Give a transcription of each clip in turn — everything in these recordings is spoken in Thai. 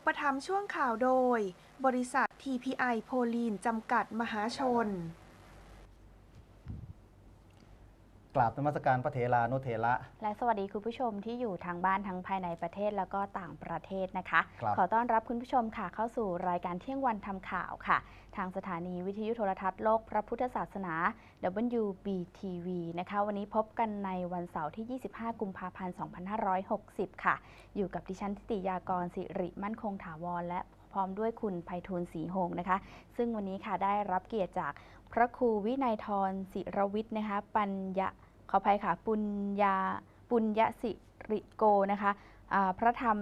ปถัมภ์ช่วงข่าวโดยบริษัท TPI โพลีนจำกัดมหาชนกราบนมัสการพระเถรานุเถระและสวัสดีคุณผู้ชมที่อยู่ทางบ้านทั้งภายในประเทศแล้วก็ต่างประเทศนะคะขอต้อนรับคุณผู้ชมค่ะเข้าสู่รายการเที่ยงวันทำข่าวค่ะทางสถานีวิทยุโทรทัศน์โลกพระพุทธศาสนา WBTV นะคะวันนี้พบกันในวันเสาร์ที่ 25 กุมภาพันธ์ 2560 ค่ะอยู่กับดิฉันทิติยากรสิริมั่นคงถาวรและพร้อมด้วยคุณไพฑูรย์ศรีหงส์นะคะซึ่งวันนี้ค่ะได้รับเกียรติจากพระครูวินัยธรศิรวิทย์นะคะขออภัยค่ะปุญญสิริโกนะคะพระธรรม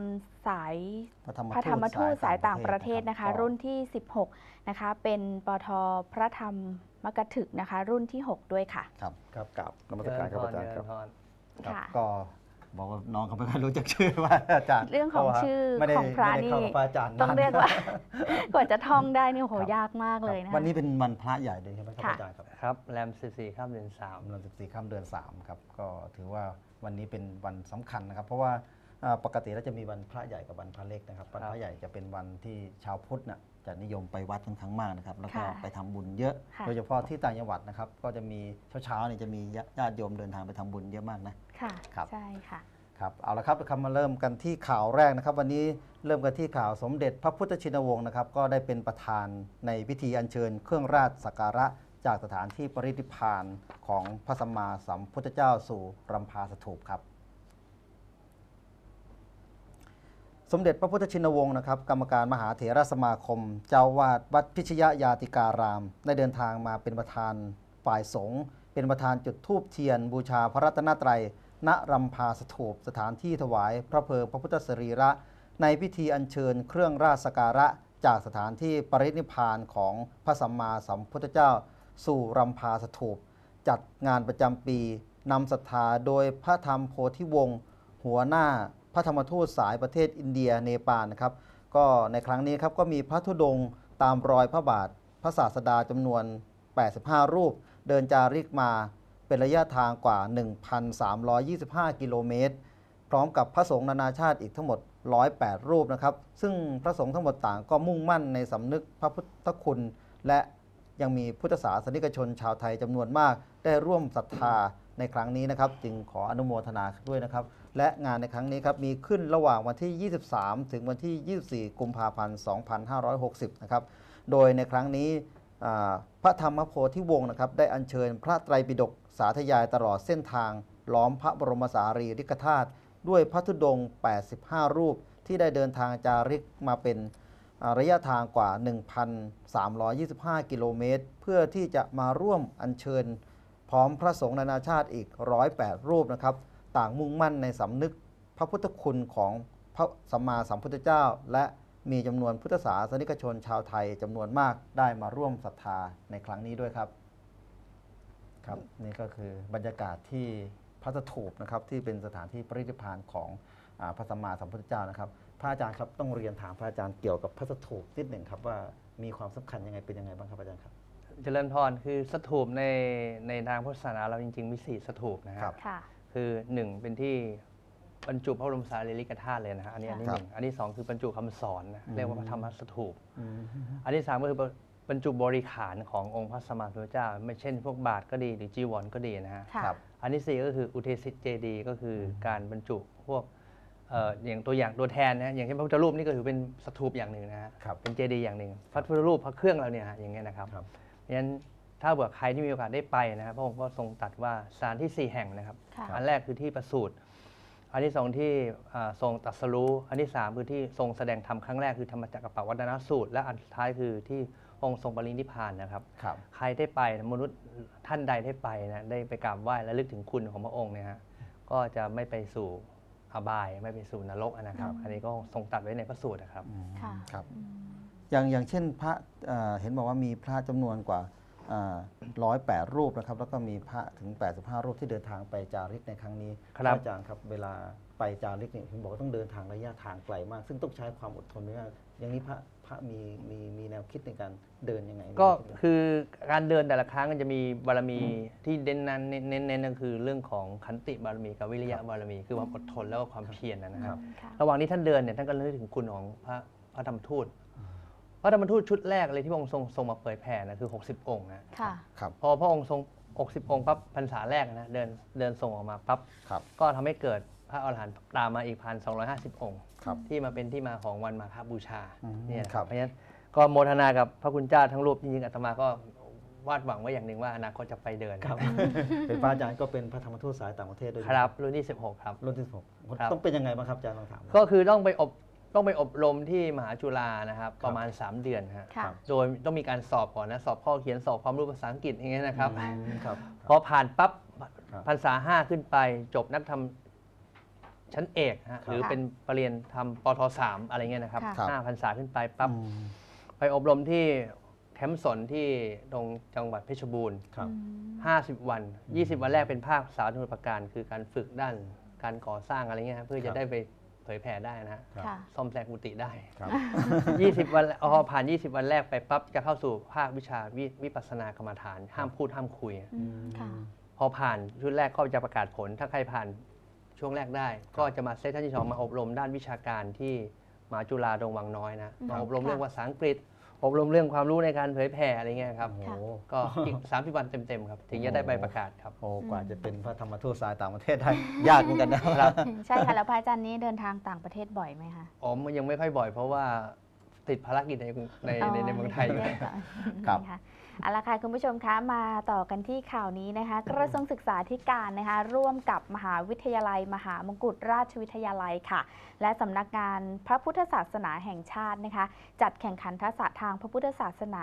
ทูตสายต่างประเทศนะคะรุ่นที่ 16 นะคะเป็นปทพระธรรมกถึกนะคะรุ่นที่ 6 ด้วยค่ะครับกับนมัสการครับอาจารย์ครับก็บอกว่าน้องเขาไม่ค่อยรู้จักชื่อว่าอาจารย์เรื่องของชื่อของพระนี่ต้องเรียกว่ากว่าจะท่องได้นี่โหยากมากเลยนะวันนี้เป็นวันพระใหญ่เลยใช่ไหมครับอาจารย์ครับแรม14 ค่ำเดือน3 แรม14 ค่ำเดือน3ครับก็ถือว่าวันนี้เป็นวันสำคัญนะครับเพราะว่าปกติแล้วจะมีวันพระใหญ่กับวันพระเล็กนะครับวันพระใหญ่จะเป็นวันที่ชาวพุทธน่ะจะนิยมไปวัดค่อนข้างมากนะครับแล้วก็ไปทำบุญเยอะโดยเฉพาะที่ต่างจังหวัดนะครับก็จะมีเช้าเนี่ยจะมีญาติโยมเดินทางไปทำบุญเยอะมากนะค่ะใช่ค่ะครับเอาละครับมาเริ่มกันที่ข่าวแรกนะครับวันนี้เริ่มกันที่ข่าวสมเด็จพระพุทธชินวงศ์นะครับก็ได้เป็นประธานในพิธีอัญเชิญเครื่องราชสักการะจากสถานที่ปรินิพพานของพระสัมมาสัมพุทธเจ้าสู่รำพาสถูปครับสมเด็จพระพุทธชินวงศ์นะครับกรรมการมหาเถรสมาคมเจ้าวาดวัดพิชยญาติการามได้เดินทางมาเป็นประธานฝ่ายสงฆ์เป็นประธานจุดธูปเทียนบูชาพระรัตนตรัยณรำพาสถูปสถานที่ถวายพระเพลิงพระพุทธสรีระในพิธีอัญเชิญเครื่องราชสักการะจากสถานที่ปรินิพพานของพระสัมมาสัมพุทธเจ้าสู่รำพาสถูปจัดงานประจำปีนำศรัทธาโดยพระธรรมโพธิวงศ์หัวหน้าพระธรรมทูตสายประเทศอินเดียเนปาลนะครับก็ในครั้งนี้ครับก็มีพระธุดงค์ตามรอยพระบาทพระศาสดาจำนวน85รูปเดินจาริกมาเป็นระยะทางกว่า 1,325 กิโลเมตรพร้อมกับพระสงฆ์นานาชาติอีกทั้งหมด108รูปนะครับซึ่งพระสงฆ์ทั้งหมดต่างก็มุ่งมั่นในสำนึกพระพุทธคุณและยังมีพุทธศาสนิกชนชาวไทยจำนวนมากได้ร่วมศรัทธาในครั้งนี้นะครับจึงขออนุโมทนาด้วยนะครับและงานในครั้งนี้ครับมีขึ้นระหว่างวันที่ 23 ถึงวันที่ 24 กุมภาพันธ์ 2560 นะครับโดยในครั้งนี้พระธรรมโพธิวงศ์นะครับได้อัญเชิญพระไตรปิฎกสาธยายตลอดเส้นทางล้อมพระบรมสารีริกธาตุด้วยพระธุดงค์ 85 รูปที่ได้เดินทางจาริกมาเป็นระยะทางกว่า 1,325 กิโลเมตรเพื่อที่จะมาร่วมอัญเชิญพร้อมพระสงฆ์นานาชาติอีก108รูปนะครับต่างมุ่งมั่นในสำนึกพระพุทธคุณของพระสัมมาสัมพุทธเจ้าและมีจำนวนพุทธศาสนิกชนชาวไทยจำนวนมากได้มาร่วมศรัทธาในครั้งนี้ด้วยครับครับนี่ก็คือบรรยากาศที่พระสถูปนะครับที่เป็นสถานที่ปรินิพพานของพระสัมมาสัมพุทธเจ้านะครับพระอาจารย์ครับต้องเรียนถามพระอาจารย์เกี่ยวกับพระสถูปนิดหนึ่งครับว่ามีความสำคัญยังไงเป็นยังไงบ้างครับอาจารย์ครับเจริญพรคือสถูปในทางพุทธศาสนาเราจริงๆมี4สถูปนะครับคือ1เป็นที่บรรจุพระบรมสารีริกธาตุเลยนะฮะอันนี้1อันที่2คือบรรจุคำสอนนะเรียกว่าพระธรรมสถูปอันที่3ก็คือบรรจุบริขารขององค์พระสัมมาสัมพุทธเจ้าไม่เช่นพวกบาทก็ดีหรือจีวรก็ดีนะฮะอันที่4ก็คืออุเทศิเจดีย์ก็คือการบรรจุพวกอย่างตัวแทนนะอย่างเช่นพระพุทธรูปนี่ก็ถือเป็นสถูปอย่างหนึ่งนะฮะเป็นเจดีย์อย่างหนึ่งพระพุทธรูปพระเครื่องเราเนี่ยอย่างเงี้ยนะครับเพราะฉะนั้นถ้าเผื่อใครที่มีโอกาสได้ไปนะครับพระองค์ก็ทรงตรัสว่าสถานที่4แห่งนะครับอันแรกคือที่ประสูติอันที่2ที่ทรงตรัสรู้อันที่3คือที่ทรงแสดงธรรมครั้งแรกคือธรรมจักรปวัตนสูตรและอันสุดท้ายคือที่องค์ทรงปรินิพพานนะครับใครได้ไปมนุษย์ท่านใดได้ไปนะได้ไปกราบไหว้และลึกถึงคุณของพระองค์เนี่ยฮะก็จะไม่ไปสู่อบายไม่ไปสู่นรกนะครับอันนี้ก็ทรงตรัสไว้ในพระสูตรนะครับครับอย่างเช่นพระเห็นบอกว่ามีพระจำนวนกว่า108 รูปนะครับแล้วก็มีพระถึง85รูปที่เดินทางไปจาริกในครั้งนี้อาจารย์ครับเวลาไปจาริกเนี่ยเห็นบอกว่าต้องเดินทางระยะทางไกลมากซึ่งต้องใช้ความอดทนมากอย่างนี้พระมีแนวคิดในการเดินยังไงก็คือการเดินแต่ละครั้งก็จะมีบารมีที่เน้นก็คือเรื่องของขันติบารมีกับวิริยะบารมีคือความอดทนแล้วก็ความเพียรนะครับระหว่างนี้ท่านเดินเนี่ยท่านก็นึกถึงคุณของพระพระธรรมทูตพระธรรมทูตชุดแรกเลยที่พระองค์ทรงมาเผยแผ่นะคือ60องค์นะพอพระองค์ทรง60องค์ปั๊บพรรษาแรกนะเดินส่งออกมาปั๊บก็ทำให้เกิดพระอรหันต์ตามมาอีก1,250 องค์ที่มาเป็นที่มาของวันมาฆบูชาเนี่ยครับเพราะฉะนั้นก็โมทนากับพระคุณเจ้าทั้งรูปจริงๆอาตมาก็วาดหวังไว้อย่างหนึ่งว่าอนาคตจะไปเดินครับเป็นพระอาจารย์ก็เป็นพระธรรมทูตสายต่างประเทศด้วยครับรุ่นที่16ครับรุ่นที่16ต้องเป็นยังไงบ้างครับอาจารย์ลองถามก็คือต้องไปอบรมที่มหาจุฬานะครับประมาณ3 เดือนครับโดยต้องมีการสอบก่อนนะสอบข้อเขียนสอบความรู้ภาษาอังกฤษอย่างเงี้ยนะครับพอผ่านปั๊บพรรษา5ขึ้นไปจบนักธรรมชั้นเอกหรือเป็นปรริญญาธรรมปท3อะไรเงี้ยนะครับ5 พรรษาขึ้นไปปั๊บไปอบรมที่แคมป์สนที่ตรงจังหวัดเพชรบูรณ์50 วัน20 วันแรกเป็นภาคสาธารณประการคือการฝึกด้านการก่อสร้างอะไรเงี้ยเพื่อจะได้ไปเผยแผ่ได้นะซ่อมแซมกุฏิได้20 วันพอผ่าน20 วันแรกไปปั๊บจะเข้าสู่ภาควิชาวิปัสสนากรรมฐานห้ามพูดห้ามคุยพอผ่านชุดแรกก็จะประกาศผลถ้าใครผ่านช่วงแรกได้ก็จะมาเซสชั่นที่2มาอบรมด้านวิชาการที่มหาจุฬาดงวังน้อยนะมาอบรมเรื่องภาษาอังกฤษอบรมเรื่องความรู้ในการเผยแผ่อะไรเงี้ยครับก็อีก30 วันเต็มๆครับถึงจะได้ใบประกาศครับโอ้กว่าจะเป็นพระธรรมทูตสายต่างประเทศได้ยากเหมือนกันนะครับใช่ค่ะแล้วพระอาจารย์นี้เดินทางต่างประเทศบ่อยไหมคะอ๋อยังไม่ค่อยบ่อยเพราะว่าติดภารกิจในเมืองไทยอยู่ครับเอาละค่ะคุณผู้ชมคะมาต่อกันที่ข่าวนี้นะคะกระทรวงศึกษาธิการนะคะร่วมกับมหาวิทยาลัยมหามงกุฎราชวิทยาลัยค่ะและสำนักงานพระพุทธศาสนาแห่งชาตินะคะจัดแข่งขันทักษะทางพระพุทธศาสนา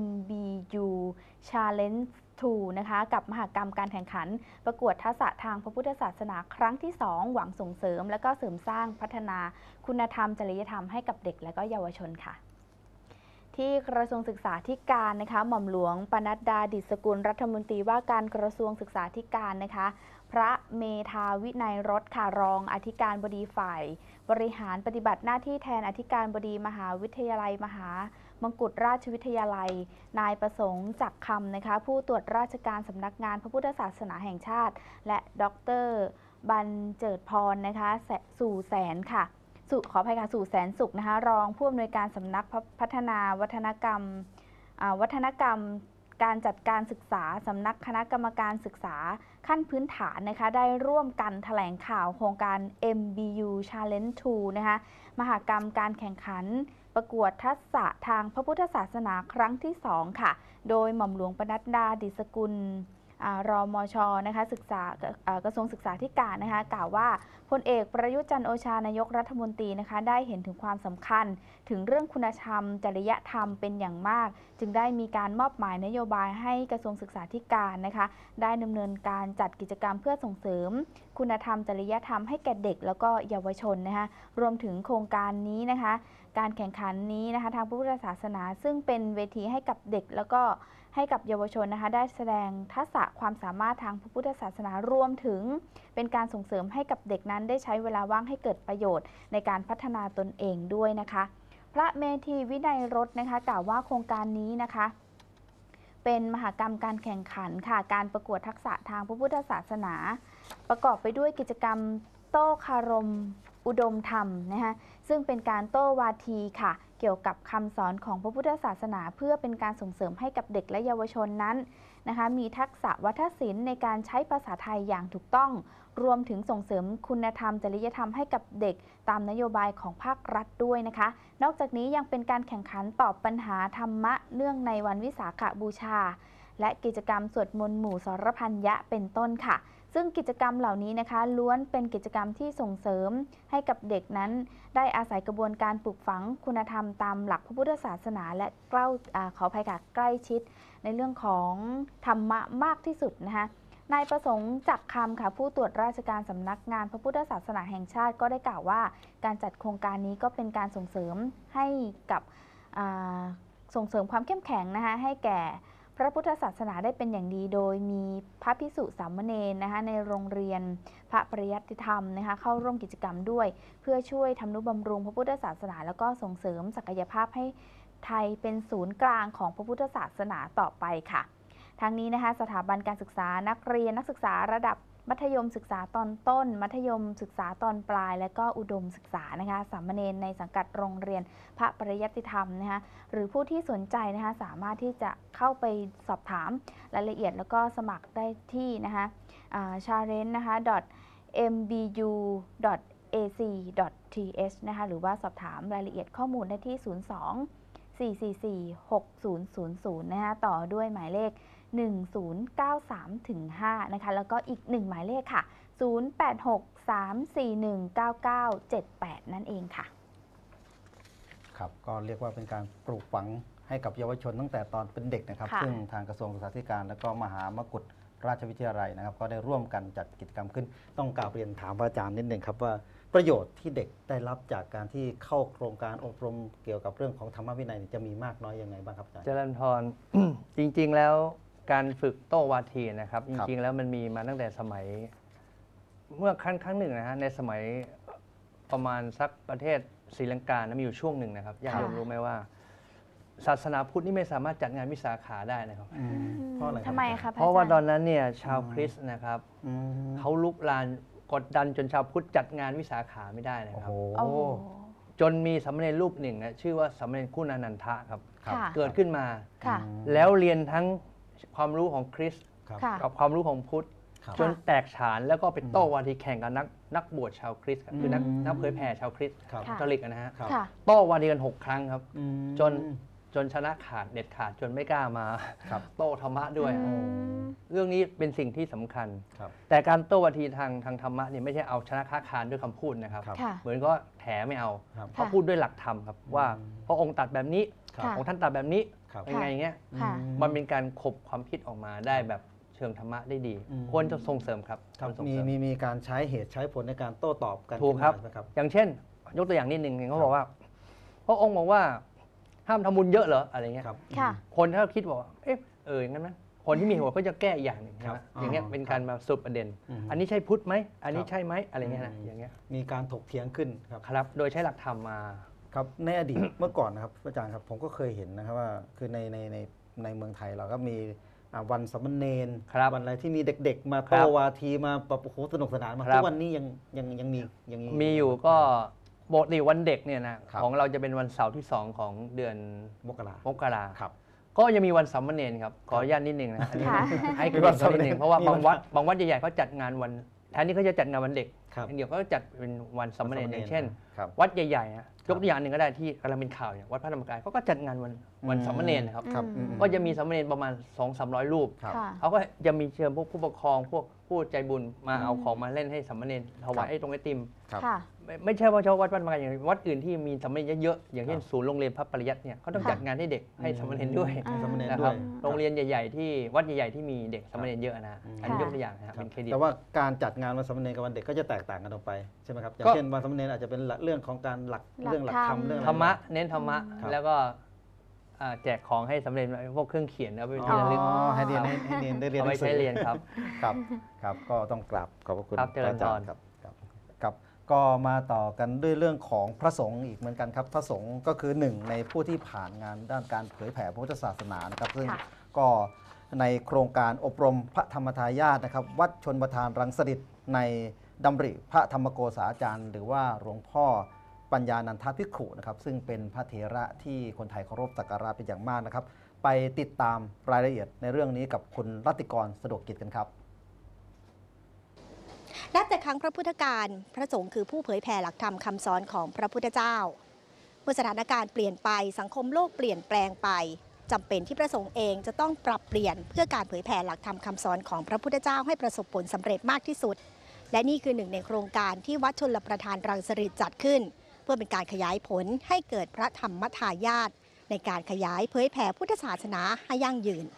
MBU Challenge 2 นะคะกับมหกรรมการแข่งขันประกวดทักษะทางพระพุทธศาสนาครั้งที่ 2 หวังส่งเสริมและก็เสริมสร้างพัฒนาคุณธรรมจริยธรรมให้กับเด็กและก็เยาวชนค่ะที่กระทรวงศึกษาธิการนะคะหม่อมหลวงปนัดดาดิษฐกุลรัฐมนตรีว่าการกระทรวงศึกษาธิการนะคะพระเมธาวินัยรสค่ะรองอธิการบดีฝ่ายบริหารปฏิบัติหน้าที่แทนอธิการบดีมหาวิทยาลัยมหามงกุฎราชวิทยาลัยนายประสงค์จักรคำนะคะผู้ตรวจราชการสำนักงานพระพุทธศาสนาแห่งชาติและดร.บันเจิดพรนะคะสู่แสนค่ะขออภัยค่ะสู่แสนสุขนะคะรองผู้อำนวยการสำนักพัฒนาวัฒนกรรมการจัดการศึกษาสำนักคณะกรรมการศึกษาขั้นพื้นฐานนะคะได้ร่วมกันแถลงข่าวโครงการ MBU Challenge 2 นะคะมหกรรมการแข่งขันประกวดทักษะทางพระพุทธศาสนาครั้งที่ 2 ค่ะโดยหม่อมหลวงปนัดดาดิษฐกุลรมช.นะคะกระทรวงศึกษาธิการนะคะกล่าวว่าพลเอกประยุทธ์จันทร์โอชานายกรัฐมนตรีนะคะได้เห็นถึงความสำคัญถึงเรื่องคุณธรรมจริยธรรมเป็นอย่างมากจึงได้มีการมอบหมายนโยบายให้กระทรวงศึกษาธิการนะคะได้ดำเนินการจัดกิจกรรมเพื่อส่งเสริมคุณธรรมจริยธรรมให้แก่เด็กแล้วก็เยาวชนนะคะรวมถึงโครงการนี้นะคะการแข่งขันนี้นะคะทางพระพุทธศาสนาซึ่งเป็นเวทีให้กับเด็กแล้วก็ให้กับเยาวชนนะคะได้แสดงทักษะความสามารถทางพระพุทธศาสนารวมถึงเป็นการส่งเสริมให้กับเด็กนั้นได้ใช้เวลาว่างให้เกิดประโยชน์ในการพัฒนาตนเองด้วยนะคะพระเมธีวินัยรสนะคะกล่าวว่าโครงการนี้นะคะเป็นมหกรรมการแข่งขันค่ะการประกวดทักษะทางพระพุทธศาสนาประกอบไปด้วยกิจกรรมโต้คารมอุดมธรรมนะคะซึ่งเป็นการโต้วาทีค่ะเกี่ยวกับคำสอนของพระพุทธศาสนาเพื่อเป็นการส่งเสริมให้กับเด็กและเยาวชนนั้นนะคะมีทักษะวัฒนศิลป์ในการใช้ภาษาไทยอย่างถูกต้องรวมถึงส่งเสริมคุณธรรมจริยธรรมให้กับเด็กตามนโยบายของภาครัฐด้วยนะคะนอกจากนี้ยังเป็นการแข่งขันตอบปัญหาธรรมะเนื่องในวันวิสาขบูชาและกิจกรรมสวดมนต์หมู่สรพันยะเป็นต้นค่ะซึ่งกิจกรรมเหล่านี้นะคะล้วนเป็นกิจกรรมที่ส่งเสริมให้กับเด็กนั้นได้อาศัยกระบวนการปลูกฝังคุณธรรมตามหลักพระพุทธศาสนาและใกล้ชิดในเรื่องของธรรมะมากที่สุดนะคะนายประสงค์จักรคำค่ะผู้ตรวจราชการสำนักงานพระพุทธศาสนาแห่งชาติก็ได้กล่าวว่าการจัดโครงการนี้ก็เป็นการส่งเสริมให้กับส่งเสริมความเข้มแข็งนะคะให้แก่พระพุทธศาสนาได้เป็นอย่างดีโดยมีพระภิกษุสามเณรนะคะในโรงเรียนพระปริยัติธรรมนะคะเข้าร่วมกิจกรรมด้วยเพื่อช่วยทำนุบำรุงพระพุทธศาสนาแล้วก็ส่งเสริมศักยภาพให้ไทยเป็นศูนย์กลางของพระพุทธศาสนาต่อไปค่ะทั้งนี้นะคะสถาบันการศึกษานักเรียนนักศึกษาระดับมัธยมศึกษาตอนต้นมัธยมศึกษาตอนปลายและก็อุดมศึกษานะคะสามเณรในสังกัดโรงเรียนพระปริยัติธรรมนะคะหรือผู้ที่สนใจนะคะสามารถที่จะเข้าไปสอบถามรายละเอียดแล้วก็สมัครได้ที่นะคะchallenge นะคะ mbu.ac.th นะคะหรือว่าสอบถามรายละเอียดข้อมูลได้ที่ 02-444-6000 นะคะต่อด้วยหมายเลข 1093-5 นะคะแล้วก็อีก1หมายเลขค่ะ 0863419978 นั่นเองค่ะครับก็เรียกว่าเป็นการปลูกฝังให้กับเยาวชนตั้งแต่ตอนเป็นเด็กนะครับซึ่งทางกระทรวงศึกษาธิการและก็มหามกุฏราชวิทยาลัยนะครับก็ได้ร่วมกันจัดกิจกรรมขึ้นต้องกราบเรียนถามพระอาจารย์นิดหนึ่งครับว่าประโยชน์ที่เด็กได้รับจากการที่เข้าโครงการอบรมเกี่ยวกับเรื่องของธรรมวินัยจะมีมากน้อยยังไงบ้างครับอาจารย์เจริญพร จริงๆแล้วการฝึกโต้วาทีนะครับจริงๆแล้วมันมีมาตั้งแต่สมัยเมื่อครั้งหนึ่งนะฮะในสมัยประมาณสักประเทศศรีลังกานะมีอยู่ช่วงหนึ่งนะครับญาติโยมรู้ไหมว่าศาสนาพุทธนี่ไม่สามารถจัดงานวิสาขาได้นะครับเพราะอะไรครับทำไมครับเพราะว่าตอนนั้นเนี่ยชาวคริสต์นะครับเขาลุกลานกดดันจนชาวพุทธจัดงานวิสาขาไม่ได้นะครับจนมีสามเณรรูปหนึ่งนะชื่อว่าสามเณรคุณานันทะครับเกิดขึ้นมาแล้วเรียนทั้งความรู้ของคริสต์กับความรู้ของพุทธจนแตกฉานแล้วก็ไปโต้วาทีแข่งกับนักบวชชาวคริสต์คือนักเผยแผ่ชาวคริสต์คาทอลิกนะฮะโต้วาทีกัน6 ครั้งครับจนชนะขาดเด็ดขาดจนไม่กล้ามาโต้ธรรมะด้วยเรื่องนี้เป็นสิ่งที่สำคัญแต่การโต้วาทีทางธรรมะเนี่ยไม่ใช่เอาชนะค้าคานด้วยคำพูดนะครับเหมือนก็แถไม่เอาเขาพูดด้วยหลักธรรมครับว่าพระองค์ตรัสแบบนี้ของท่านตรัสแบบนี้ยังไงอย่างเงี้ยมันเป็นการขบความคิดออกมาได้แบบเชิงธรรมะได้ดีควรจะส่งเสริมครับมีการใช้เหตุใช้ผลในการโต้ตอบกันถูกครับอย่างเช่นยกตัวอย่างนิดนึงเขาบอกว่าพระองค์บอกว่าห้ามทำบุญเยอะเหรออะไรเงี้ยคนถ้าคิดว่าอย่างนั้นไหมคนที่มีหัวก็จะแก้อย่างหนึ่งนะอย่างเงี้ยเป็นการมาสรุปประเด็นอันนี้ใช่พุทธไหมอันนี้ใช่ไหมอะไรเงี้ยนะอย่างเงี้ยมีการถกเถียงขึ้นครับโดยใช้หลักธรรมมาครับในอดีตเมื่อก่อนนะครับอาจารย์ครับผมก็เคยเห็นนะครับว่าคือในเมืองไทยเราก็มีวันสามเณรวันอะไรที่มีเด็กๆมาโต้วาทีมาโอ้โหสนุกสนานมาทุกวันนี้ยังมีอยู่ก็ปกติวันเด็กเนี่ยนะของเราจะเป็นวันเสาร์ที่2ของเดือนมกราก็ยังมีวันสามเณรครับขออนุญาตนิดนึงนะอันนี้ให้คือวันสามเณรเพราะว่าบางวัดใหญ่ๆเขาจัดงานวันแทนที่เขาจะจัดงานวันเด็กเดี๋ยวเขาจัดเป็นวันสามเณรอย่างเช่นวัดใหญ่ๆยกตัวอย่างหนึ่งก็ได้ที่กำลังเป็นข่าวอย่างวัดพระธรรมกายเขาก็จัดงานวันสามเณรนะครับก็จะมีสามเณรประมาณ 200-300 รูปเขาก็จะมีเชิญพวกผู้ปกครองพวกผู้ใจบุญมาเอาของมาเล่นให้สามเณรถวายตรงไอติมไม่ใช่ว่าเฉพาะวัดพระธรรมกายอย่างวัดอื่นที่มีสามเณรเยอะๆอย่างเช่นศูนย์โรงเรียนพระปริยัติเนี่ยเขาต้องจัดงานให้เด็กให้สามเณรด้วยนะครับโรงเรียนใหญ่ๆที่วัดใหญ่ๆที่มีเด็กสามเณรเยอะนะอันนี้ยกตัวอย่างนะครับเป็นเครดิตแต่ว่าการจัดงานวันสามเณรกับวันเด็กก็จะแตกต่างกันออกไปใช่ไหมครับอย่างเช่นวันสามเณรอาจจะเป็นเรื่องของการเรื่องหลักธรรมเรื่องธรรมะเน้นธรรมะแล้วก็แจกของให้สำเร็จพวกเครื่องเขียนแล้วเป็นที่ระลึกให้เรียนได้เรียนเอาไปใช้เรียนครับครับก็ต้องกราบขอบคุณอาจารย์ครับก็มาต่อกันด้วยเรื่องของพระสงฆ์อีกเหมือนกันครับพระสงฆ์ก็คือหนึ่งในผู้ที่ผ่านงานด้านการเผยแผ่พระพุทธศาสนานะครับซึ่งก็ในโครงการอบรมพระธรรมทายาทนะครับวัดชนประทานรังสฤษฎ์ในดำริพระธรรมโกษาจารย์หรือว่าหลวงพ่อปัญญานันทภิกขุนะครับซึ่งเป็นพระเถระที่คนไทยเคารพสักการะเป็นอย่างมากนะครับไปติดตามรายละเอียดในเรื่องนี้กับคุณรัติกรสะดวกกิจกันครับและแต่ครั้งพระพุทธการพระสงฆ์คือผู้เผยแผ่หลักธรรมคำสอนของพระพุทธเจ้าเมื่อสถานการณ์เปลี่ยนไปสังคมโลกเปลี่ยนแปลงไปจำเป็นที่พระสงฆ์เองจะต้องปรับเปลี่ยนเพื่อการเผยแผ่หลักธรรมคำสอนของพระพุทธเจ้าให้ประสบผลสำเร็จมากที่สุดและนี่คือหนึ่งในโครงการที่วัดชลประทานรังสฤษฎ์จัดขึ้นเพื่อเป็นการขยายผลให้เกิดพระธรรมทายาทในการขยายเผยแผ่พุทธศาสนาให้ยั่งยืน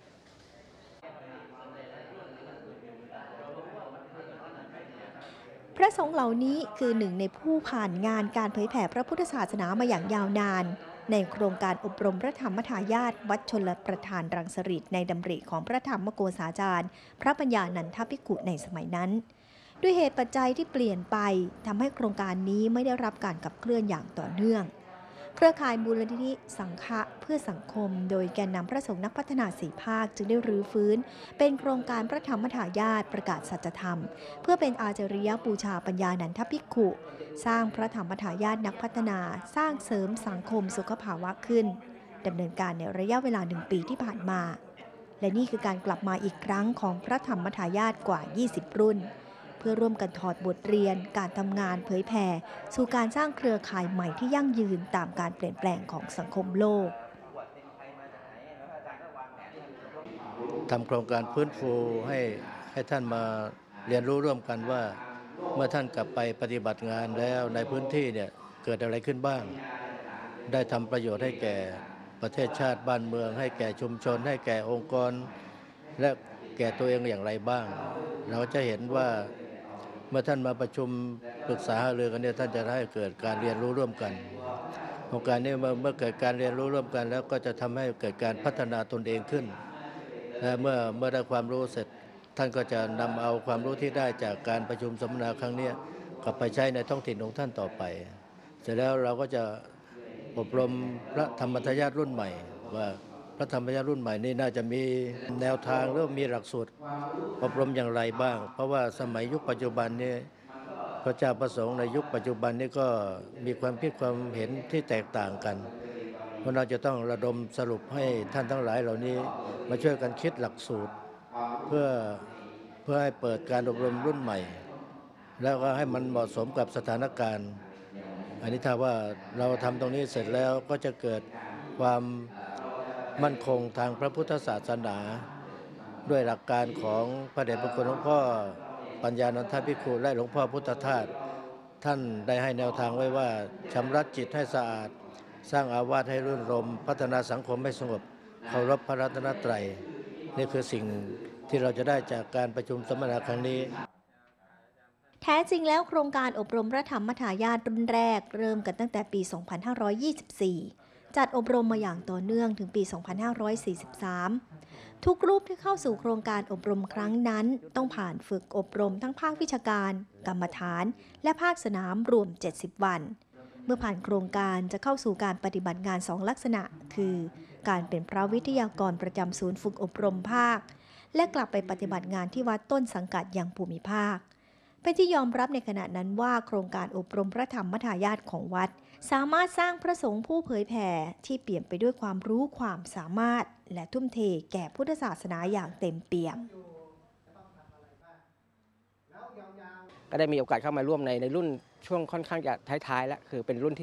พระสงฆ์เหล่านี้คือหนึ่งในผู้ผ่านงานการเผยแผ่พระพุทธศาสนามาอย่างยาวนานในโครงการอบรมพระธรรมทายาทวัดชลประทานรังสฤษฎ์ในดำริของพระธรรมโกษาจารย์พระปัญญานันทภิกขุในสมัยนั้นด้วยเหตุปัจจัยที่เปลี่ยนไปทำให้โครงการนี้ไม่ได้รับการขับเคลื่อนอย่างต่อเนื่องเครือข่ายมูลนิธิสังฆะเพื่อสังคมโดยแกนนำพระสงฆ์นักพัฒนา4 ภาคจึงได้รื้อฟื้นเป็นโครงการพระธรรมทายาทประกาศสัจธรรมเพื่อเป็นอาจาริยบูชาปัญญานันทภิกขุสร้างพระธรรมทายาทนักพัฒนาสร้างเสริมสังคมสุขภาวะขึ้นดำเนินการในระยะเวลา1 ปีที่ผ่านมาและนี่คือการกลับมาอีกครั้งของพระธรรมทายาทกว่า20 รุ่นเพื่อร่วมกันถอดบทเรียนการทำงานเผยแผ่สู่การสร้างเครือข่ายใหม่ที่ยั่งยืนตามการเปลี่ยนแปลงของสังคมโลกทำโครงการฟื้นฟูให้ท่านมาเรียนรู้ร่วมกันว่าเมื่อท่านกลับไปปฏิบัติงานแล้วในพื้นที่เนี่ยเกิดอะไรขึ้นบ้างได้ทำประโยชน์ให้แก่ประเทศชาติบ้านเมืองให้แก่ชุมชนให้แก่องค์กรและแก่ตัวเองอย่างไรบ้างเราจะเห็นว่าเมื่อท่านมาประชุมปรึกษาหารือกันเนี่ยท่านจะให้เกิดการเรียนรู้ร่วมกันโครงการนี้เมื่อเกิดการเรียนรู้ร่วมกันแล้วก็จะทำให้เกิดการพัฒนาตนเองขึ้นและเมื่อได้ความรู้เสร็จท่านก็จะนำเอาความรู้ที่ได้จากการประชุมสัมมนาครั้งนี้กลับไปใช้ในท้องถิ่นของท่านต่อไปเสร็จแล้วเราก็จะอบรมพระธรรมทายาทรุ่นใหม่ว่าพระธรรมทายาทรุ่นใหม่นี่น่าจะมีแนวทางหรือมีหลักสูตรอบรมอย่างไรบ้างเพราะว่าสมัยยุคปัจจุบันนี้พระเจ้าประสงค์ในยุคปัจจุบันนี้ก็มีความคิดความเห็นที่แตกต่างกันเพราะเราจะต้องระดมสรุปให้ท่านทั้งหลายเหล่านี้มาช่วยกันคิดหลักสูตรเพื่อให้เปิดการอบรมรุ่นใหม่แล้วก็ให้มันเหมาะสมกับสถานการณ์อันนี้ถ้าว่าเราทำตรงนี้เสร็จแล้วก็จะเกิดความมั่นคงทางพระพุทธศาสนาด้วยหลักการของพระเดชพระคุณหลวงพ่อปัญญานันทภิกขุและหลวงพ่อพุทธทาสท่านได้ให้แนวทางไว้ว่าชำระจิตให้สะอาดสร้างอาวาสให้รื่นรมพัฒนาสังคมให้สงบเคารพพระรัตนตรัยนี่คือสิ่งที่เราจะได้จากการประชุมสัมมนาครั้งนี้แท้จริงแล้วโครงการอบรมพระธรรมทายาทรุ่นแรกเริ่มกันตั้งแต่ปี 2524 จัดอบรมมาอย่างต่อเนื่องถึงปี 2543 ทุกรูปที่เข้าสู่โครงการอบรมครั้งนั้นต้องผ่านฝึกอบรมทั้งภาควิชาการกรรมฐานและภาคสนามรวม 70 วันเมื่อผ่านโครงการจะเข้าสู่การปฏิบัติงาน2 ลักษณะคือการเป็นพระวิทยากรประจำศูนย์ฝึกอบรมภาคและกลับไปปฏิบัติงานที่วัดต้นสังกัดอย่างภูมิภาคเป็นที่ยอมรับในขณะนั้นว่าโครงการอบรมพระธรรมทายาทของวัดสามารถสร้างพระสงฆ์ผู้เผยแผ่ที่เปี่ยมไปด้วยความรู้ความสามารถและทุ่มเทแก่พุทธศาสนาอย่างเต็มเปี่ยมก็ได้มีโอกาสเข้ามาร่วมในรุ่นช่วงค่อนข้างจะท้ายๆแล้วคือเป็นรุ่นที่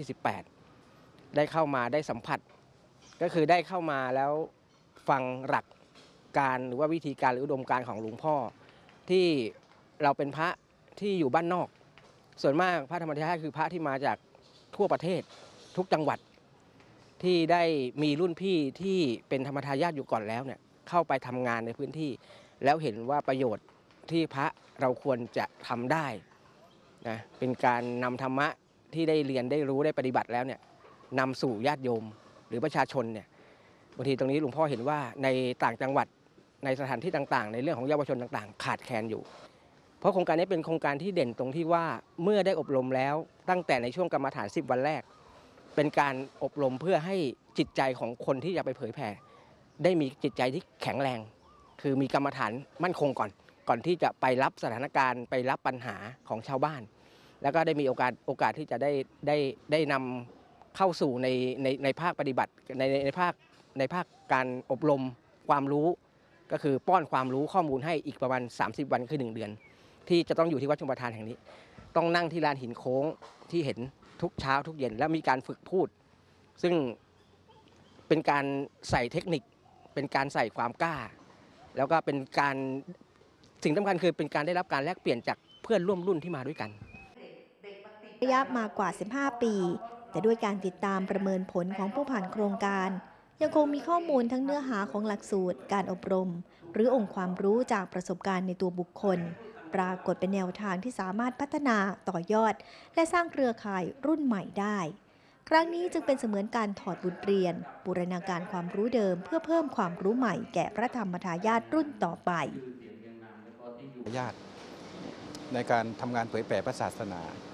18ได้เข้ามาได้สัมผัสก็คือได้เข้ามาแล้วฟังหลักการหรือว่าวิธีการหรืออุดมการณ์ของหลวงพ่อที่เราเป็นพระที่อยู่บ้านนอกส่วนมากพระธรรมทายาทคือพระที่มาจากทั่วประเทศทุกจังหวัดที่ได้มีรุ่นพี่ที่เป็นธรรมทายาทอยู่ก่อนแล้วเนี่ยเข้าไปทำงานในพื้นที่แล้วเห็นว่าประโยชน์ที่พระเราควรจะทำได้นะเป็นการนำธรรมะที่ได้เรียนได้รู้ได้ปฏิบัติแล้วเนี่ยนำสู่ญาติโยมหรือประชาชนเนี่ยบางทีตรงนี้หลวงพ่อเห็นว่าในต่างจังหวัดในสถานที่ต่างๆในเรื่องของเยาวชนต่างๆขาดแคลนอยู่เพราะโครงการนี้เป็นโครงการที่เด่นตรงที่ว่าเมื่อได้อบรมแล้วตั้งแต่ในช่วงกรรมฐาน10 วันแรกเป็นการอบรมเพื่อให้จิตใจของคนที่จะไปเผยแผ่ได้มีจิตใจที่แข็งแรงคือมีกรรมฐานมั่นคงก่อนที่จะไปรับสถานการณ์ไปรับปัญหาของชาวบ้านแล้วก็ได้มีโอกาสที่จะได้นำเข้าสู่ในภาคปฏิบัติในภาคการอบรมความรู้ก็คือป้อนความรู้ข้อมูลให้อีกประมาณ30 วันคือ1 เดือนที่จะต้องอยู่ที่วัดชมประทานแห่งนี้ต้องนั่งที่ลานหินโค้งที่เห็นทุกเช้าทุกเย็นแล้วมีการฝึกพูดซึ่งเป็นการใส่เทคนิคเป็นการใส่ความกล้าแล้วก็เป็นการสิ่งสำคัญคือเป็นการได้รับการแลกเปลี่ยนจากเพื่อนร่วมรุ่นที่มาด้วยกันระยะมากว่า15 ปีแต่ด้วยการติดตามประเมินผลของผู้ผ่านโครงการยังคงมีข้อมูลทั้งเนื้อหาของหลักสูตรการอบรมหรือองค์ความรู้จากประสบการณ์ในตัวบุคคลปรากฏเป็นแนวทางที่สามารถพัฒนาต่อยอดและสร้างเครือข่ายรุ่นใหม่ได้ครั้งนี้จึงเป็นเสมือนการถอดบทเรียนบูรณาการความรู้เดิมเพื่อเพิ่มความรู้ใหม่แก่พระธรรมทายาทรุ่นต่อไปญาติในการทำงานเผยแผ่พระศาสนา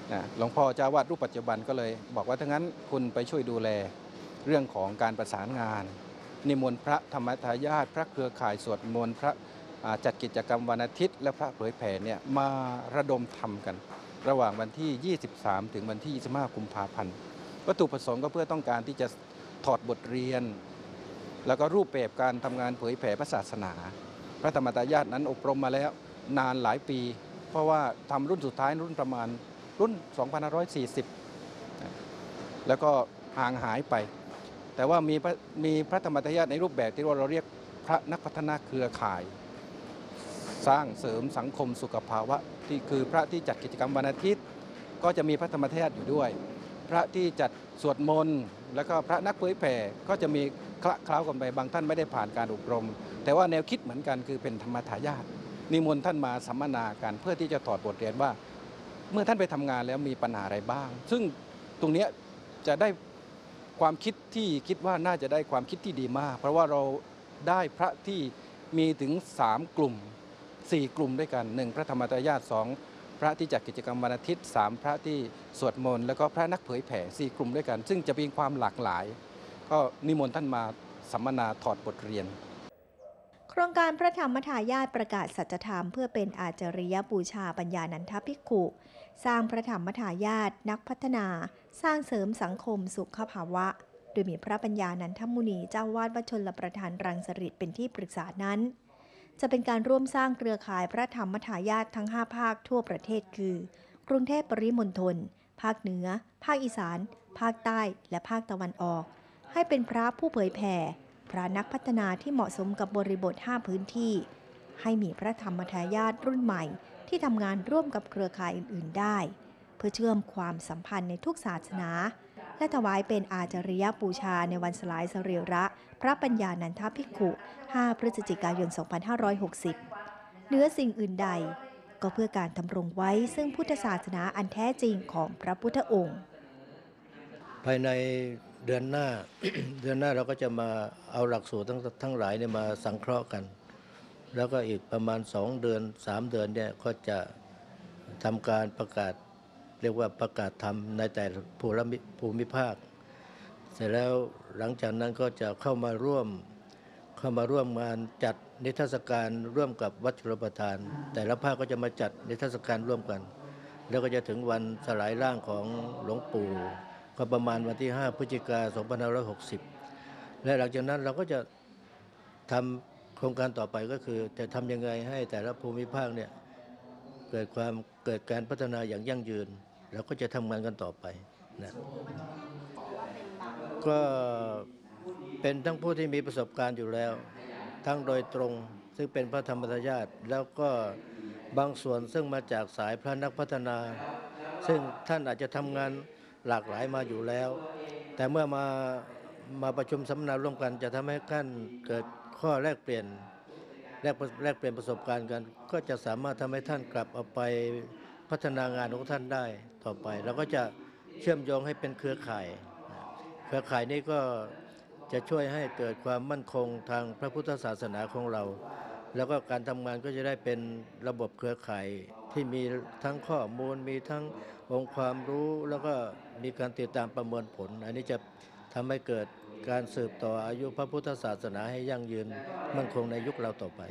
หลวงพ่อเจ้าวาดรูปปัจจุบันก็เลยบอกว่าถ้างั้นคุณไปช่วยดูแลเรื่องของการประสานงานนิมนต์พระธรรมทายาทพระเครือข่ายสวดมนต์พระจัดกิจกรรมวันอาทิตย์และพระเผยแผ่เนี่ยมาระดมทำกันระหว่างวันที่ 23 ถึงวันที่ 25 กุมภาพันธ์วัตถุประสงค์ก็เพื่อต้องการที่จะถอดบทเรียนแล้วก็รูปแบบการทำงานเผยแผ่พระศาสนาพระธรรมทายาทนั้นอบรมมาแล้วนานหลายปีเพราะว่าทำรุ่นสุดท้ายรุ่นประมาณรุ่น 2540 แล้วก็ห่างหายไปแต่ว่ามีพระธรรมทายาทในรูปแบบที่เราเรียกพระนักพัฒนาเครือข่ายสร้างเสริมสังคมสุขภาวะที่คือพระที่จัดกิจกรรมวันอาทิตย์ก็จะมีพระธรรมทายาทอยู่ด้วยพระที่จัดสวดมนต์แล้วก็พระนักเผยแผ่ก็จะมีคละเคล้ากันไปบางท่านไม่ได้ผ่านการอบรมแต่ว่าแนวคิดเหมือนกันคือเป็นธรรมทายาทนิมนต์ท่านมาสัมมนากันเพื่อที่จะถอดบทเรียนว่าเมื่อท่านไปทำงานแล้วมีปัญหาอะไรบ้างซึ่งตรงนี้จะได้ความคิดที่คิดว่าน่าจะได้ความคิดที่ดีมากเพราะว่าเราได้พระที่มีถึง3 กลุ่ม4 กลุ่มด้วยกัน1พระธรรมทายาท2พระที่จัดกิจกรรมวันอาทิตย์3พระที่สวดมนต์แล้วก็พระนักเผยแผ่4 กลุ่มด้วยกันซึ่งจะมีความหลากหลายก็นิมนต์ท่านมาสัมมนาถอดบทเรียนโครงการพระธรรมทายาทประกาศสัจธรรมเพื่อเป็นอาจาริยบูชาปัญญานันทภิกขุสร้างพระธรรมทายาทนักพัฒนาสร้างเสริมสังคมสุขภาวะโดยมีพระปัญญานันทมุนีเจ้าวาดวัดชลประทานรังสฤษเป็นที่ปรึกษานั้นจะเป็นการร่วมสร้างเครือข่ายพระธรรมทายาททั้ง5 ภาคทั่วประเทศคือกรุงเทพปริมณฑลภาคเหนือภาคอีสานภาคใต้และภาคตะวันออกให้เป็นพระผู้เผยแผ่พระนักพัฒนาที่เหมาะสมกับบริบท5 พื้นที่ให้มีพระธรรมทายาทรุ่นใหม่ที่ทำงานร่วมกับเครือข่ายอื่นๆได้เพื่อเชื่อมความสัมพันธ์ในทุกศาสนาและถวายเป็นอาจาริยบูชาในวันสลายสรีระพระปัญญานันทภิกขุ5 พฤศจิกายน 2560เหนือสิ่งอื่นใดก็เพื่อการดำรงไว้ซึ่งพุทธศาสนาอันแท้จริงของพระพุทธองค์ภายในเดือนหน้า เดือนหน้าเราก็จะมาเอาหลักสูตรทั้งหลายเนี่ยมาสังเคราะห์กัน แล้วก็อีกประมาณ2 เดือน 3 เดือนเนี่ยก็จะทำการประกาศเรียกว่าประกาศธรรมในแต่ภูมิภาคเสร็จแล้วหลังจากนั้นก็จะเข้ามาร่วมงานจัดนิทรรศการร่วมกับวัดชลประทานแต่ละภาคก็จะมาจัดนิทรรศการร่วมกันแล้วก็จะถึงวันสลายร่างของหลวงปู่ก็ประมาณวันที่5 พฤศจิกายน 2560และหลังจากนั้นเราก็จะทำโครงการต่อไปก็คือจะทำยังไงให้แต่ละภูมิภาคเนี่ยเกิดการพัฒนาอย่างยั่งยืนแล้วก็จะทำงานกันต่อไปนะก็เป็นทั้งผู้ที่มีประสบการณ์อยู่แล้วทั้งโดยตรงซึ่งเป็นพระธรรมทายาทแล้วก็บางส่วนซึ่งมาจากสายพระนักพัฒนาซึ่งท่านอาจจะทำงานหลากหลายมาอยู่แล้วแต่เมื่อมาประชุมสัมมนาร่วมกันจะทำให้ท่านเกิดข้อแลกเปลี่ยนประสบการณ์กันก็จะสามารถทำให้ท่านกลับเอาไปพัฒนางานของท่านได้ต่อไปแล้วก็จะเชื่อมโยงให้เป็นเครือข่ายนี้ก็จะช่วยให้เกิดความมั่นคงทางพระพุทธศาสนาของเราแล้วก็การทำงานก็จะได้เป็นระบบเครือข่ายที่มีทั้งข้อมูลมีทั้งองค์ความรู้แล้วก็มีการติดตามประเมินผลอันนี้จะทำให้เกิดการสืบต่ออายุพระพุทธศาสนาให้ยั่งยืนมั่นคงในยุคเราต่อไป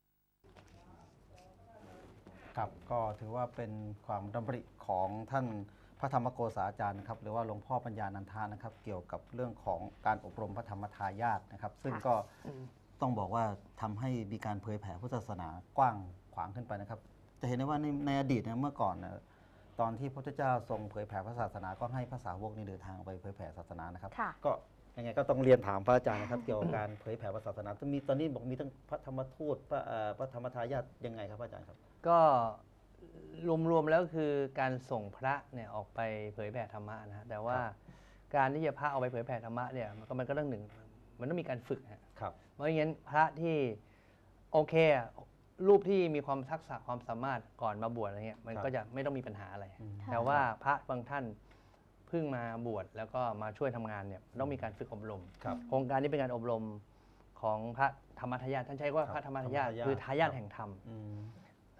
ครับก็ถือว่าเป็นความดำริของท่านพระธรรมโกษาจารย์ครับหรือว่าหลวงพ่อปัญญานันทานะครับเกี่ยวกับเรื่องของการอบรมพระธรรมทายาทนะครับซึ่งก็ต้องบอกว่าทำให้มีการเผยแผ่พุทธศาสนากว้างขวางขึ้นไปนะครับจะเห็นได้ว่าในอดีตเมื่อก่อนตอนที่พระพุทธเจ้าทรงเผยแผ่พระศาสนาก็ให้ภาษาวกนี่เดินทางไปเผยแผ่ศาสนานะครับก็ยังไงก็ต้องเรียนถามพระอาจารย์นะครับเกี่ยวกับการเผยแผ่ศาสนาตอนนี้บอกมีทั้งพระธรรมทูตพระธรรมทายาทยังไงครับอาจารย์ครับก็รวมๆแล้วคือการส่งพระเนี่ยออกไปเผยแผ่ธรรมะนะแต่ว่าการที่จะพระเอาไปเผยแผ่ธรรมะเนี่ยมันก็ต้องมันต้องมีการฝึกครับเพราะงั้นพระที่โอเครูปที่มีความทักษะความสามารถก่อนมาบวชอะไรเงี้ยมันก็จะไม่ต้องมีปัญหาอะไรแต่ว่าพระบางท่านเพิ่งมาบวชแล้วก็มาช่วยทำงานเนี่ยต้องมีการฝึกอบรมโครงการนี้เป็นการอบรมของพระธรรมทายาทท่านใช้ว่าพระธรรมทายาทคือทายาทแห่งธรรม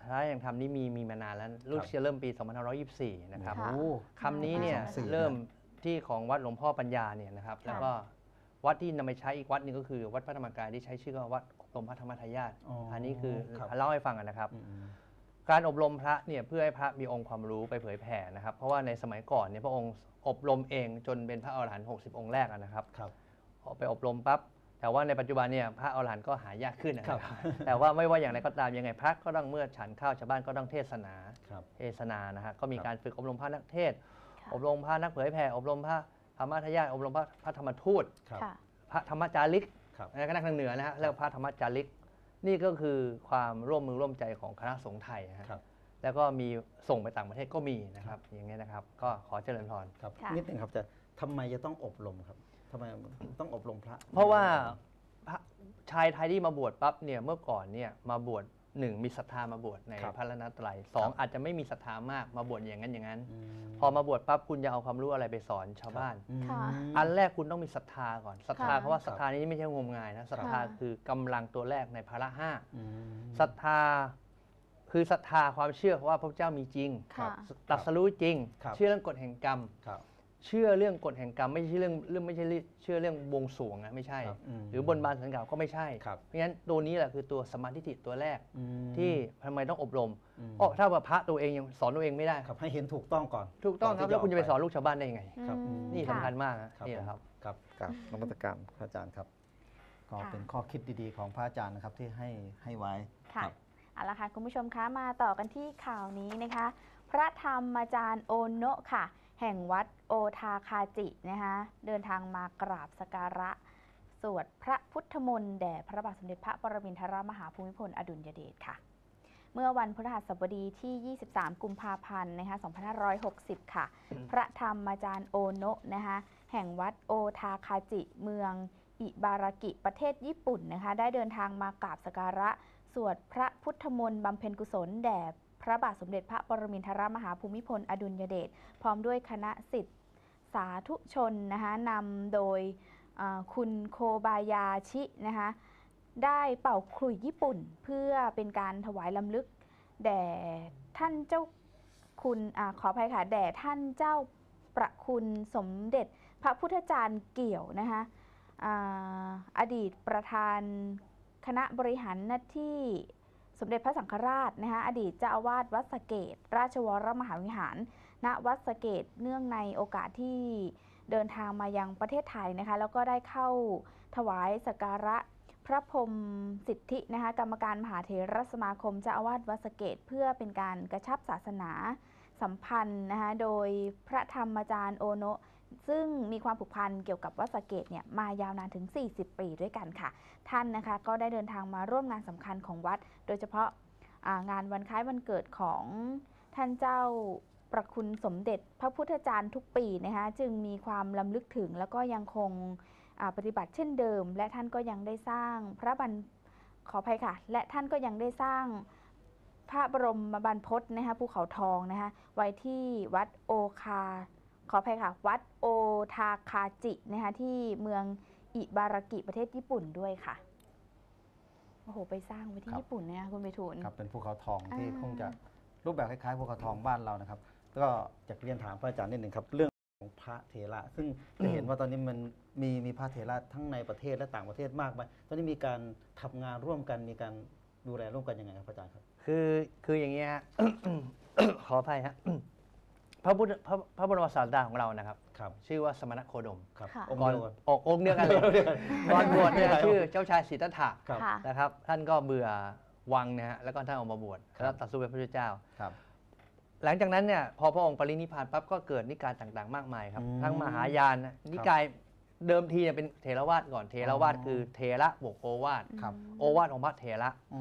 พระยังธรรมนี่มีมานานแล้วรู้สึกจะเริ่มปี 2524 นะครับค่ะคำนี้เนี่ย 24 เริ่มที่ของวัดหลวงพ่อปัญญาเนี่ยนะครับ แล้วก็วัดที่นำไปใช้อีกวัดหนึงก็คือวัดพระธรรมกายที่ใช้ชื่อว่าวัดอบรมพระธรรมทายาท อันนี้คือครับเล่าให้ฟังกันนะครับอืมการอบรมพระเนี่ยเพื่อให้พระมีองค์ความรู้ไปเผยแผ่นะครับ เพราะว่าในสมัยก่อนเนี่ยพระองค์อบรมเองจนเป็นพระอรหันต์60 องค์แรกนะครับครับไปอบรมปั๊บแต่ว่าในปัจจุบันเนี่ยพระอรหันต์ก็หายากขึ้นนะครับ แต่ว่าไม่ว่าอย่างไรก็ตามยังไงพระก็ต้องเมื่อฉันข้าวชาวบ้านก็ต้องเทศนาครับเทศนานะฮะก็มีการฝึกอบรมพระนักเทศน์ค่ะอบรมพระนักเผยแผ่อบรมพระธรรมทายาทอบรมพระธรรมทูตครับค่ะพระธรรมจาริกครับก็นักทางเหนือนะฮะเรียกว่าพระธรรมจาริก นี่ก็คือความร่วมมือร่วมใจของคณะสงฆ์ไทยนะฮะครับแล้วก็มีส่งไปต่างประเทศก็มีนะครับอย่างเงี้ยนะครับ ก็ขอเจริญพรครับค่ะนิดหนึ่งครับจะทำไมจะต้องอบรมครับทำไมต้องอบรมพระเพราะว่าพระชายไทยที่มาบวชปั๊บเนี่ยเมื่อก่อนเนี่ยมาบวชหนึ่งมีศรัทธามาบวชในครับพระรัตนตรัยสองอาจจะไม่มีศรัทธามากมาบวชอย่างนั้นอย่างนั้นอืมพอมาบวชปั๊บคุณจะเอาความรู้อะไรไปสอนชาวบ้านอืมค่ะอันแรกคุณต้องมีศรัทธาก่อนศรัทธาค่ะเพราะว่าศรัทธานี้ไม่ใช่งมงายนะศรัทธาค่ะคือกำลังตัวแรกในภาระห้าอืมศรัทธาคือศรัทธาความเชื่อว่าพระเจ้ามีจริงค่ะตรัสรู้จริงครับเชื่อเรื่องกฎแห่งกรรมครับเชื่อเรื่องกฎแห่งกรรมไม่ใช่เรื่องไม่ใช่เชื่อเรื่องบวงสรวงนะไม่ใช่ครับอืมหรือบนบานสันกล่าวก็ไม่ใช่ครับเพราะฉะนั้นตัวนี้แหละคือตัวสมาธิฏฐิตัวแรกอืมที่ทำไมต้องอบรมอืมอ๋อถ้าว่าพระตัวเองยังสอนตัวเองไม่ได้ครับให้เห็นถูกต้องก่อนถูกต้องครับก่นที่แล้วคุณจะไปสอนกลูกชาวบ้านได้ยังไงครับอืมนี่ค่ะสำคัญมากนะครับนี่แหละครับครับกับนมัสการพระอาจารย์ครับ ก็ค่ะเป็นข้อคิดดีๆของพระอาจารย์นะครับที่ให้ไว้ค่ะครับเอาละค่ะคุณผู้ชมคะมาต่อกันที่ข่าวนี้นะคะ พระธรรมอาจารย์โอโนะค่ะ แห่งวัดโอทาคาจินะคะเดินทางมากราบสักการะ สวดพระพุทธมนต์แด่พระบาทสมเด็จพระปรมินทรมหาภูมิพลอดุลยเดชค่ะ เมื่อวันพฤหัสบดีที่ 23 กุมภาพันธ์นะคะ 2560 ค่ะ พระธรรมอาจารย์โอโนะนะคะแห่งวัดโอทาคาจิเมืองอิบารากิประเทศญี่ปุ่นนะคะได้เดินทางมากราบสักการะ สวดพระพุทธมนต์บำเพ็ญกุศลแด่พระบาทสมเด็จพระปรมินทรมหาภูมิพลอดุลยเดชพร้อมด้วยคณะศิษย์สาธุชนนะคะนำโดยคุณโคบายาชินะคะได้เป่าขลุ่ยญี่ปุ่น เพื่อเป็นการถวายลำลึกแด่ท่านเจ้าคุณขออภัยค่ะแด่ท่านเจ้าประคุณสมเด็จพระพุทธจารย์เกี่ยวนะคะอดีตประธานคณะบริหารหน้าที่สมเด็จพระสังฆราชนะคะอดีตเจ้าอาวาสวัดสะเกษราชวรมหาวิหารณวัดสะเกษเนื่องในโอกาสที่เดินทางมายังประเทศไทยนะคะแล้วก็ได้เข้าถวายสักการะพระพรหมสิทธินะคะกรรมการมหาเถรสมาคมเจ้าอาวาสวัดสะเกษเพื่อเป็นการกระชับศาสนาสัมพันธ์นะคะโดยพระธรรมอาจารย์โอโนะซึ่งมีความผูกพันเกี่ยวกับวัดสะเกษเนี่ยมายาวนานถึง 40 ปีด้วยกันค่ะท่านนะคะก็ได้เดินทางมาร่วมงานสำคัญของวัดโดยเฉพาะงานวันคล้ายวันเกิดของท่านเจ้าประคุณสมเด็จพระพุทธจารย์ทุกปีนะคะจึงมีความลำลึกถึงแล้วก็ยังคงปฏิบัติเช่นเดิมและท่านก็ยังได้สร้างขออภัยค่ะและท่านก็ยังได้สร้างพระบรมบรรพตนะคะภูเขาทองนะคะไว้ที่วัดขออภัยค่ะวัดโอทาคาจินะคะที่เมืองอิบารากิประเทศญี่ปุ่นด้วยค่ะโอ้โหไปสร้างไว้ที่ครับญี่ปุ่นเนี่ยคุณไปทูลครับเป็นภูเขาทองที่อ่าคงจะรูปแบบคล้ายๆภูเขาทองบ้านเรานะครับก็อยากเรียนถามพระอาจารย์นิดหนึ่งครับเรื่องของพระเถระซึ่งจะเห็นว่าตอนนี้มันมีพระเถระทั้งในประเทศและต่างประเทศมากมายตอนนี้มีการทำงานร่วมกันมีการดูแลร่วมกันยังไงครับพระอาจารย์ครับคืออย่างนี้ฮะ ขออภัยฮะ พระบรมศาสดาของเรานะครับครับชื่อว่าสมณโคดมครับค่ะองค์ก่อนเดียวกันองค์เดียวกันเลยก่อนบวชเนี่ยชื่อเจ้าชายสิทธัตถะครับค่ะนะครับท่านก็เบื่อวังนะฮะแล้วก็ท่านออกมาบวชครับแล้วตรัสรู้เป็นพระพุทธเจ้าครับหลังจากนั้นเนี่ยพอพระองค์ปรินิพพานปั๊บก็เกิดนิกายต่างๆ มากมายครับอืมทั้งมหายานนะนิกายเดิมทีเนี่ยเป็นเถรวาทก่อนเถรวาทอ๋อคือเถระบวกโอวาทครับโอวาทของพระเถระอื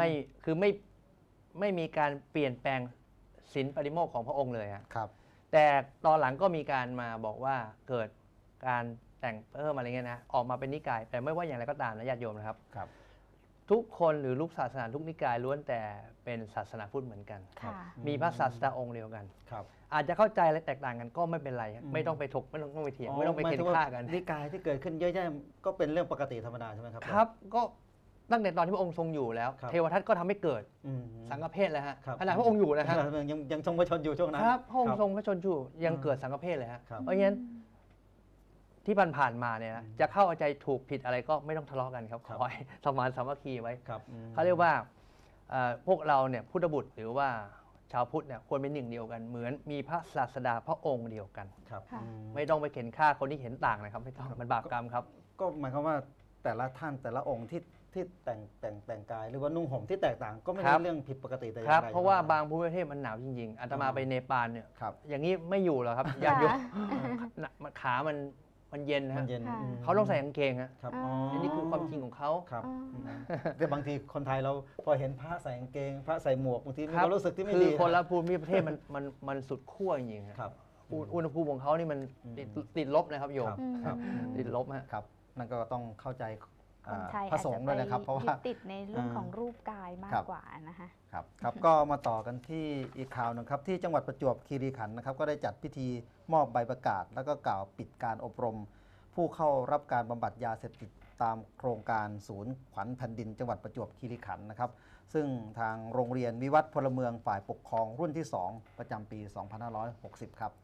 ไม่มีการเปลี่ยนแปลงศีลปริโมกข์ของพระองค์เลยฮะครับแต่ตอนหลังก็มีการมาบอกว่าเกิดการแต่งเพิ่มอะไรเงี้ยนะออกมาเป็นนิกาย แต่ไม่ว่าอย่างไรก็ตามนะญาติโยมนะครับครับทุกคนหรือลูกศาสนาทุกนิกายล้วนแต่เป็นศาสนาพุทธเหมือนกันค่ะมีพระศาสดาองค์เดียวกันครับอาจจะเข้าใจอะไรแตกต่างกันก็ไม่เป็นไรอืมไม่ต้องไปถกไม่ต้องไปเถียงไม่ต้องไปหมายเค้นถึงว่าฆ่ากันนิกายที่เกิดขึ้นเยอะแยะก็เป็นเรื่องปกติธรรมดาใช่ไหมครับครับก็ตั้งแต่ตอนที่พระองค์ทรงอยู่แล้ว เทวทัตก็ทำให้เกิดสังฆเพศแล้วฮะขณะพระองค์อยู่นะฮะยังทรงพระชนอยู่ช่วงนั้นครับพระองค์ทรงพระชนอยู่ยังเกิดสังฆเพศเลยฮะเพราะฉะนั้นที่ผ่านมาเนี่ยจะเข้าใจถูกผิดอะไรก็ไม่ต้องทะเลาะกันครับขอให้สมานสามัคคีไว้เขาเรียกว่าพวกเราเนี่ยพุทธบุตรหรือว่าชาวพุทธเนี่ยควรเป็นหนึ่งเดียวกันเหมือนมีพระศาสดาพระองค์เดียวกันไม่ต้องไปเข็นฆ่าคนที่เห็นต่างนะครับไม่ต้องมันบาปกรรมครับก็หมายความว่าแต่ละท่านแต่ละองค์ที่แต่งกายหรือว่านุ่งห่มที่แตกต่างก็ไม่ใช่เรื่องผิดปกติแต่อย่างใดเพราะว่าบางภูมิประเทศมันหนาวจริงๆอาตมาไปเนปาลเนี่ยอย่างนี้ไม่อยู่หรอกครับญาติโยมขามันเย็นฮะเขาต้องใส่กางเกงฮะอันนี้คือความจริงของเขาแต่บางทีคนไทยเราพอเห็นพระใส่กางเกงพระใส่หมวกบางทีมันก็รู้สึกที่ไม่ดีคือคนละภูมิประเทศมันสุดขั้วจริงๆครับอุณหภูมิของเขานี่มันติดลบนะครับโยมติดลบฮะครับนั่นก็ต้องเข้าใจคนไทยพระสงฆ์ด้วยนะครับเพราะว่าติดในเรื่องของรูปกายมากกว่านะคะครับก็มาต่อกันที่อีกข่าวนึงครับที่จังหวัดประจวบคีรีขันธ์นะครับก็ได้จัดพิธีมอบใบประกาศแล้วก็กล่าวปิดการอบรมผู้เข้ารับการบำบัดยาเสพติดตามโครงการศูนย์ขวัญแผ่นดินจังหวัดประจวบคีรีขันธ์นะครับซึ่งทางโรงเรียนวิวัฒน์พลเมืองฝ่ายปกครองรุ่นที่ 2 ประจำปี 2560 ครับ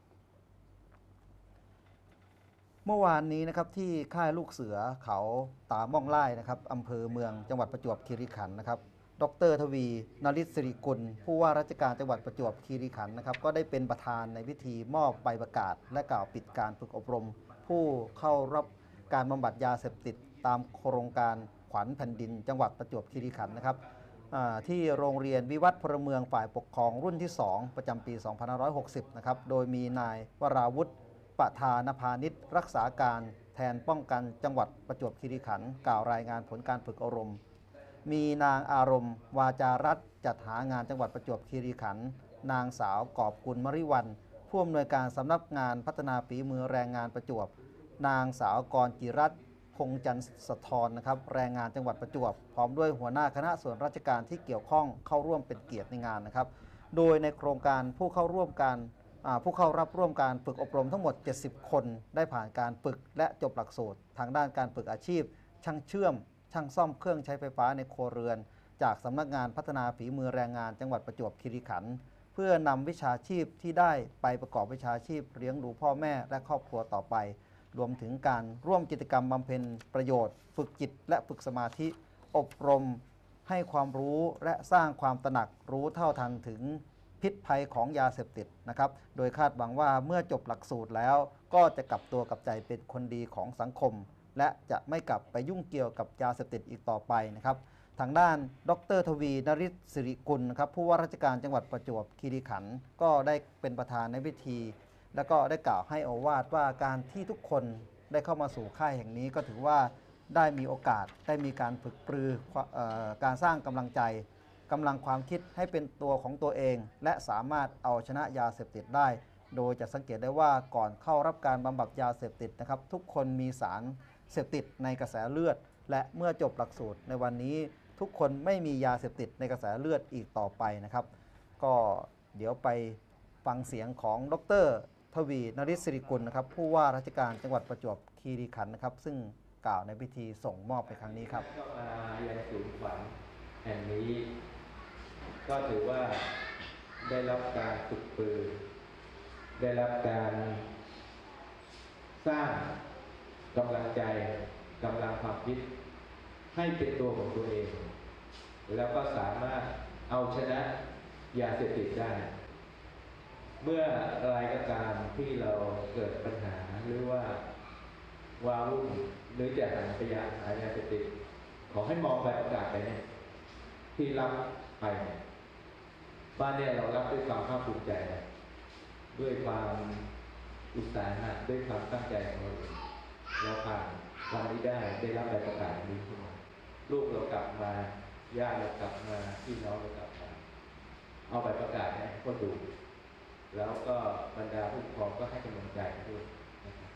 เมื่อวานนี้นะครับที่ค่ายลูกเสือเขาตาม่องไล่นะครับอำเภอเมืองจังหวัดประจวบคีรีขันธ์นะครับดร.ทวีนฤทธิ์สิริกุลผู้ว่าราชการจังหวัดประจวบคีรีขันธ์นะครับก็ได้เป็นประธานในพิธีมอบใบประกาศและกล่าวปิดการฝึกอบรมผู้เข้ารับการบำบัดยาเสพติดตามโครงการขวัญแผ่นดินจังหวัดประจวบคีรีขันธ์นะครับที่โรงเรียนวิวัฒน์พลเมืองฝ่ายปกครองรุ่นที่ 2 ประจำปี 2560 นะครับโดยมีนายวราวุฒิประธานพาณิชย์รักษาการแทนป้องกันจังหวัดประจวบคีรีขันธ์กล่าวรายงานผลการฝึกอบรมมีนางอารมณ์วาจารัตน์จัดหางานจังหวัดประจวบคีรีขันธ์นางสาวกอบกุลมริวันผู้อำนวยการสำนักงานพัฒนาฝีมือแรงงานประจวบนางสาวกรจิรัตน์พงจันทร์สะทรนะครับแรงงานจังหวัดประจวบพร้อมด้วยหัวหน้าคณะส่วนราชการที่เกี่ยวข้องเข้าร่วมเป็นเกียรติในงานนะครับโดยในโครงการผู้เข้ารับร่วมการฝึกอบรมทั้งหมด70คนได้ผ่านการฝึกและจบหลักสูตรทางด้านการฝึกอาชีพช่างเชื่อมช่างซ่อมเครื่องใช้ไฟฟ้าในครัวเรือนจากสำนักงานพัฒนาฝีมือแรงงานจังหวัดประจวบคีรีขันธ์เพื่อนำวิชาชีพที่ได้ไปประกอบวิชาชีพเลี้ยงดูพ่อแม่และครอบครัวต่อไปรวมถึงการร่วมกิจกรรมบำเพ็ญประโยชน์ฝึกจิตและฝึกสมาธิอบรมให้ความรู้และสร้างความตระหนักรู้เท่าทันถึงพิษภัยของยาเสพติดนะครับโดยคาดหวังว่าเมื่อจบหลักสูตรแล้วก็จะกลับตัวกลับใจเป็นคนดีของสังคมและจะไม่กลับไปยุ่งเกี่ยวกับยาเสพติดอีกต่อไปนะครับทางด้านดร.ทวีนฤทธิ์สิริกุลนะครับผู้ว่าราชการจังหวัดประจวบคีรีขันธ์ก็ได้เป็นประธานในพิธีแล้วก็ได้กล่าวให้โอวาทว่าการที่ทุกคนได้เข้ามาสู่ค่ายแห่งนี้ก็ถือว่าได้มีโอกาสได้มีการฝึกปรือการสร้างกำลังใจกำลังความคิดให้เป็นตัวของตัวเองและสามารถเอาชนะยาเสพติดได้โดยจะสังเกตได้ว่าก่อนเข้ารับการบำบัดยาเสพติดนะครับทุกคนมีสารเสพติดในกระแสเลือดและเมื่อจบหลักสูตรในวันนี้ทุกคนไม่มียาเสพติดในกระแสเลือดอีกต่อไปนะครับก็เดี๋ยวไปฟังเสียงของดร.ทวีนฤทธิ์สิริกุลนะครับผู้ว่าราชการจังหวัดประจวบคีรีขันธ์นะครับซึ่งกล่าวในพิธีส่งมอบในครั้งนี้ครับมาเรียนศูนย์ขวัญแห่งนี้ก็ถือว่าได้รับการฝึกปรือได้รับการสร้างกำลังใจกำลังความคิดให้เป็นตัวของตัวเองแล้วก็สามารถเอาชนะยาเสพติดได้เมื่ออะไรก็ตามที่เราเกิดปัญหาหรือว่าวาวุ่นหรือจะหาพยานหายาเสพติดขอให้มองไปประกาศไปเนี่ยที่รับไปบ้านเนี่ยเรารับด้วยความภาคภูมิใจด้วยความอุตสาหะด้วยความตั้งใจของเราเราผ่านวันนี้ได้รับใบประกาศนี้ขึ้นมาลูกเรากลับมาญาติเรากลับมาพี่น้องเรากลับมาเอาใบประกาศเนี่ยก็ดูแล้วก็บรรดาผู้ปกครองก็ให้กำลังใจด้วยนะครับ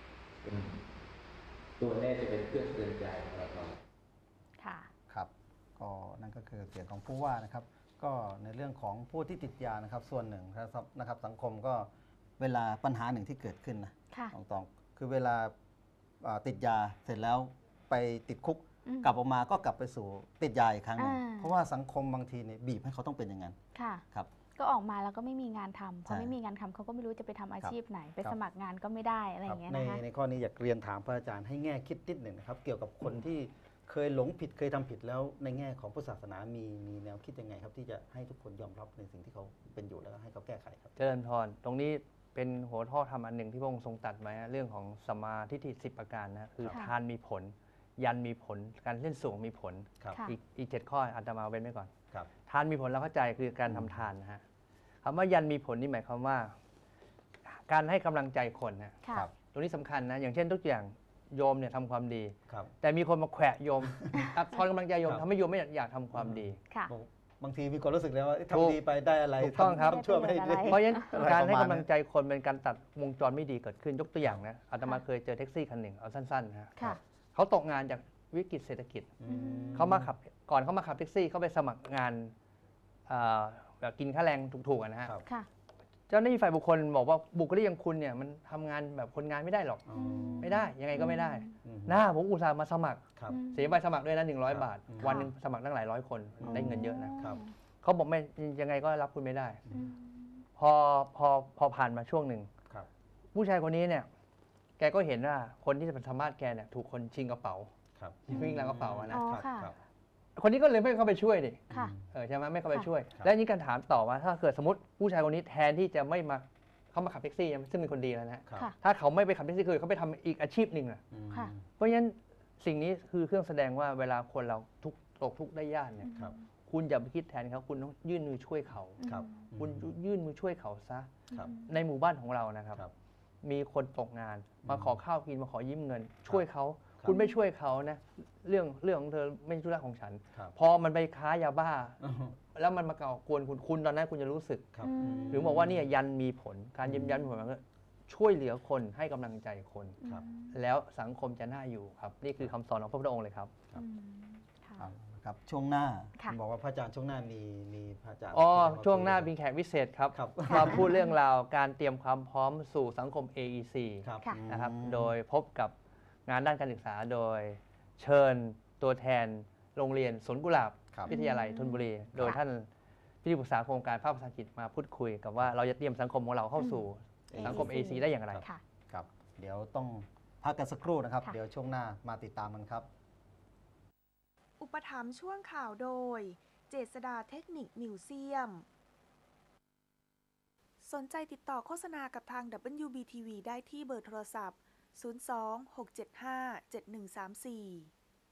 ตัวแน่จะเป็นเครื่องเตือนใจของเราค่ะครับก็นั่นก็คือเสียงของผู้ว่านะครับก็ในเรื่องของผู้ที่ติดยานะครับส่วนหนึ่งนะครับสังคมก็เวลาปัญหาหนึ่งที่เกิดขึ้นนะตรงคือเวลาติดยาเสร็จแล้วไปติดคุกกลับออกมาก็กลับไปสู่ติดยาอีกครั้งหนึงเพราะว่าสังคมบางทีเนี่ยบีบให้เขาต้องเป็นอย่างนั้นครับก็ออกมาแล้วก็ไม่มีงานทำพอไม่มีงานทำเขาก็ไม่รู้จะไปทำอาชีพไหนไปสมัครงานก็ไม่ได้อะไรอย่างเงี้ยนะคะในข้อนี้อยากเรียนถามพระอาจารย์ให้แง่คิดนิดหนึ่งนะครับเกี่ยวกับคนที่เคยหลงผิดเคยทำผิดแล้วในแง่ของพุทธศาสนามีแนวคิดยังไงครับที่จะให้ทุกคนยอมรับในสิ่งที่เขาเป็นอยู่แล้วก็ให้เขาแก้ไขครับเจริญพรตรงนี้เป็นหัวข้อธรรมอันหนึ่งที่พระองค์ทรงตรัสไว้เรื่องของสัมมาทิฏฐิ10 ประการนะคือทานมีผลยันมีผลการเล่นสูงมีผลอีก7 ข้ออาตมาเว้นไว้ก่อนทานมีผลเราเข้าใจคือการทำทานนะฮะคำว่ายันมีผลนี่หมายความว่าการให้กำลังใจคนนะตรงนี้สำคัญนะอย่างเช่นทุกอย่างโยมเนี่ยทำความดีแต่มีคนมาแขวะโยมทอนกำลังใจโยมทำให้โยมไม่อยากทำความดีบางทีมีความรู้สึกแล้วว่าทำดีไปได้อะไรถูกต้องครับชั่วไม่ได้เพราะฉะนั้นการให้กำลังใจคนเป็นการตัดวงจรไม่ดีเกิดขึ้นยกตัวอย่างนะอาตมาเคยเจอแท็กซี่คันหนึ่งเอาสั้นๆนะเขาตกงานจากวิกฤตเศรษฐกิจเขามาขับก่อนเขามาขับแท็กซี่เขาไปสมัครงานแบบกินค่าแรงถูกๆนะฮะเจ้าหน้าที่ฝ่ายบุคคลบอกว่าบุคลิกอย่างคุณเนี่ยมันทำงานแบบคนงานไม่ได้หรอกไม่ได้ยังไงก็ไม่ได้ผมอุตส่าห์มาสมัครเสียใบสมัครด้วยนะ100 บาทวันหนึ่งสมัครตั้งหลายร้อยคนได้เงินเยอะนะเขาบอกไม่ยังไงก็รับคุณไม่ได้พอผ่านมาช่วงหนึ่งผู้ชายคนนี้เนี่ยแกก็เห็นว่าคนที่จะเป็นสามารถแกเนี่ยถูกคนชิงกระเป๋าวิ่งแล้วกระเป๋านะคนนี้ก็เลยไม่เข้าไปช่วยดิใช่ไหมไม่เข้าไปช่วยและนี่การถามต่อว่าถ้าเกิดสมมติผู้ชายคนนี้แทนที่จะไม่มาเขามาขับแท็กซี่ซึ่งเป็นคนดีแล้วนะถ้าเขาไม่ไปขับแท็กซี่คือเขาไปทำอีกอาชีพหนึ่งเพราะฉะนั้นสิ่งนี้คือเครื่องแสดงว่าเวลาคนเราตกทุกข์ได้ยากเนี่ยคุณอย่าไปคิดแทนเขาคุณต้องยื่นมือช่วยเขาคุณยื่นมือช่วยเขาซะในหมู่บ้านของเรานะครับมีคนตกงานมาขอข้าวกินมาขอยืมเงินช่วยเขาคุณไม่ช่วยเขานะเรื่องของเธอไม่ใช่ธุระของฉันพอมันไปค้ายาบ้าแล้วมันมาก่อกวนคุณตอนนั้นคุณจะรู้สึกหรือบอกว่านี่ยันมีผลการยืมยันมีผลก็ช่วยเหลือคนให้กำลังใจคนแล้วสังคมจะน่าอยู่ครับนี่คือคำสอนของพระพุทธองค์เลยครับครับช่วงหน้าบอกว่าพระอาจารย์ช่วงหน้ามีพระอาจารย์ช่วงหน้ามีแขกพิเศษครับมาพูดเรื่องราวการเตรียมความพร้อมสู่สังคม AEC นะครับโดยพบกับงานด้านการศึกษาโดยเชิญตัวแทนโรงเรียนสวนกุหลาบวิทยาลัยธนบุรีโดยท่านพิธีปรึกษาโครงการภาคภาษาอังกฤษมาพูดคุยกับว่าเราจะเตรียมสังคมของเราเข้าสู่สังคม AEC ได้อย่างไรครับเดี๋ยวต้องพักกันสักครู่นะครับเดี๋ยวช่วงหน้ามาติดตามกันครับอุปถัมภ์ช่วงข่าวโดยเจษฎาเทคนิคมิวเซียมสนใจติดต่อโฆษณากับทาง WBTV ได้ที่เบอร์โทรศัพท์02-675-7134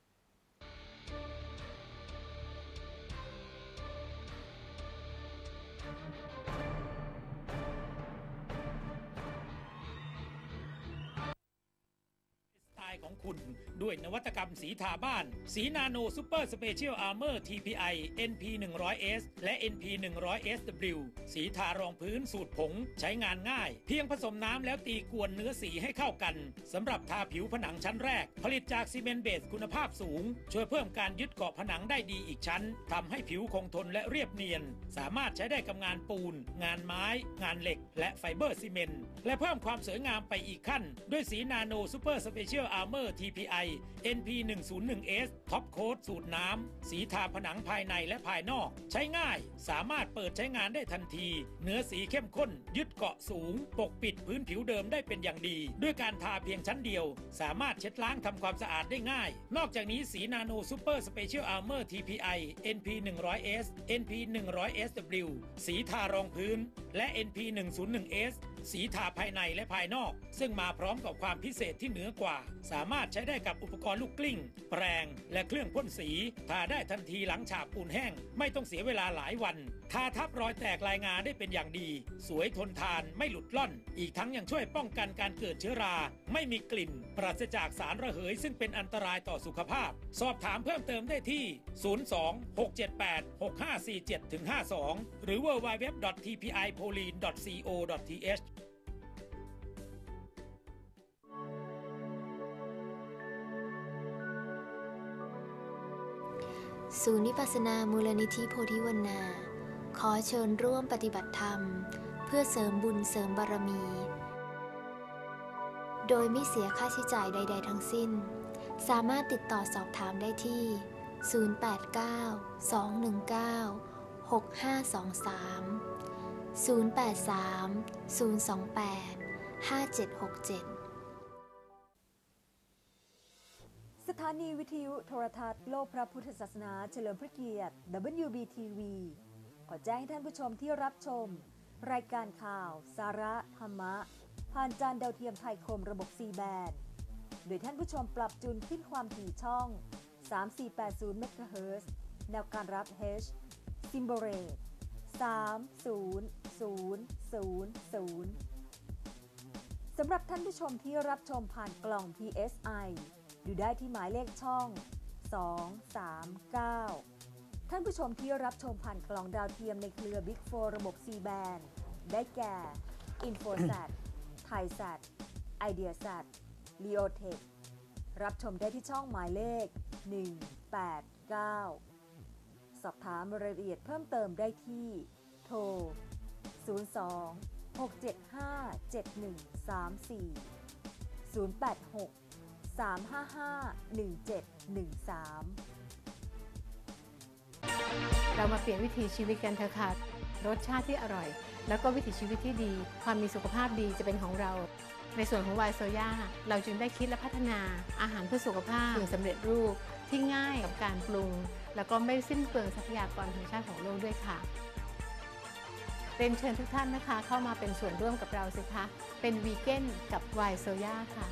ของคุณด้วยนวัตกรรมสีทาบ้านสีนาโนซูเปอร์สเปเชียลอาร์เมอร์ TPI NP 100S และ NP 100SW สีทารองพื้นสูตรผงใช้งานง่ายเพียงผสมน้ำแล้วตีกวนเนื้อสีให้เข้ากันสำหรับทาผิวผนังชั้นแรกผลิตจากซีเมนต์เบสคุณภาพสูงช่วยเพิ่มการยึดเกาะผนังได้ดีอีกชั้นทำให้ผิวคงทนและเรียบเนียนสามารถใช้ได้กับงานปูนงานไม้งานเหล็กและไฟเบอร์ซีเมนต์และเพิ่มความสวยงามไปอีกขั้นด้วยสีนาโนซูเปอร์สเปเชียลอาร์เมอร์ TPI NP 101S ท็อปโค้ดสูตรน้ำสีทาผนังภายในและภายนอกใช้ง่ายสามารถเปิดใช้งานได้ทันทีเนื้อสีเข้มข้นยึดเกาะสูงปกปิดพื้นผิวเดิมได้เป็นอย่างดีด้วยการทาเพียงชั้นเดียวสามารถเช็ดล้างทำความสะอาดได้ง่ายนอกจากนี้สีนาโนซูเปอร์สเปเชียลอาร์เมอร์ TPI NP 100S NP 100SW สีทารองพื้นและ NP 101S สีทาภายในและภายนอกซึ่งมาพร้อมกับความพิเศษที่เหนือกว่าสามารถใช้ได้กับอุปกรณ์ลูกกลิ้งแปรงและเครื่องพ่นสีทาได้ทันทีหลังฉาบปูนแห้งไม่ต้องเสียเวลาหลายวันทาทับรอยแตกลายงาได้เป็นอย่างดีสวยทนทานไม่หลุดล่อนอีกทั้งยังช่วยป้องกันการเกิดเชื้อราไม่มีกลิ่นปราศจากสารระเหยซึ่งเป็นอันตรายต่อสุขภาพสอบถามเพิ่มเติมได้ที่02-678-6547-52 หรือ www.tpipoline.co.th ศูนย์วิปัสสนามูลนิธิโพธิวนาขอเชิญร่วมปฏิบัติธรรมเพื่อเสริมบุญเสริมบารมีโดยไม่เสียค่าใช้จ่ายใดๆทั้งสิ้นสามารถติดต่อสอบถามได้ที่ 089-219-6523 083-028-5767 สถานีวิทยุโทรทัศน์โลกพระพุทธศาสนาเฉลิมพระเกียรติ WBTV ขอแจ้งให้ท่านผู้ชมที่รับชมรายการข่าวสาระธรรมะผ่านจานดาวเทียมไทยคมระบบ C band โดยท่านผู้ชมปรับจูนขึ้นความถี่ช่อง 3480 เมกะเฮิรตซ์แนวการรับ H Symbol Rate 30000 สำหรับท่านผู้ชมที่รับชมผ่านกล่อง PSI ดูได้ที่หมายเลขช่อง 239 ท่านผู้ชมที่รับชมผ่านกล่องดาวเทียมในเครือ Big 4 ระบบ C band ได้แก่ Infosat Thaisat Ideasat Leotech รับชมได้ที่ช่องหมายเลข 189 สอบถามรายละเอียดเพิ่มเติมได้ที่โทร 02-675-7134 086-355-1713 เรามาเปลี่ยนวิถีชีวิตกันเถอะค่ะรสชาติที่อร่อยแล้วก็วิถีชีวิตที่ดีความมีสุขภาพดีจะเป็นของเราในส่วนของวายโซย่าเราจึงได้คิดและพัฒนาอาหารเพื่อสุขภาพสำเร็จรูปที่ง่ายกับการปรุงแล้วก็ไม่สิ้นเปลืองทรัพยากรธรรมชาติของโลกด้วยค่ะเรียนเชิญทุกท่านนะคะเข้ามาเป็นส่วนร่วมกับเราสิคะเป็นวีแกนกับวายโซย่าค่ะ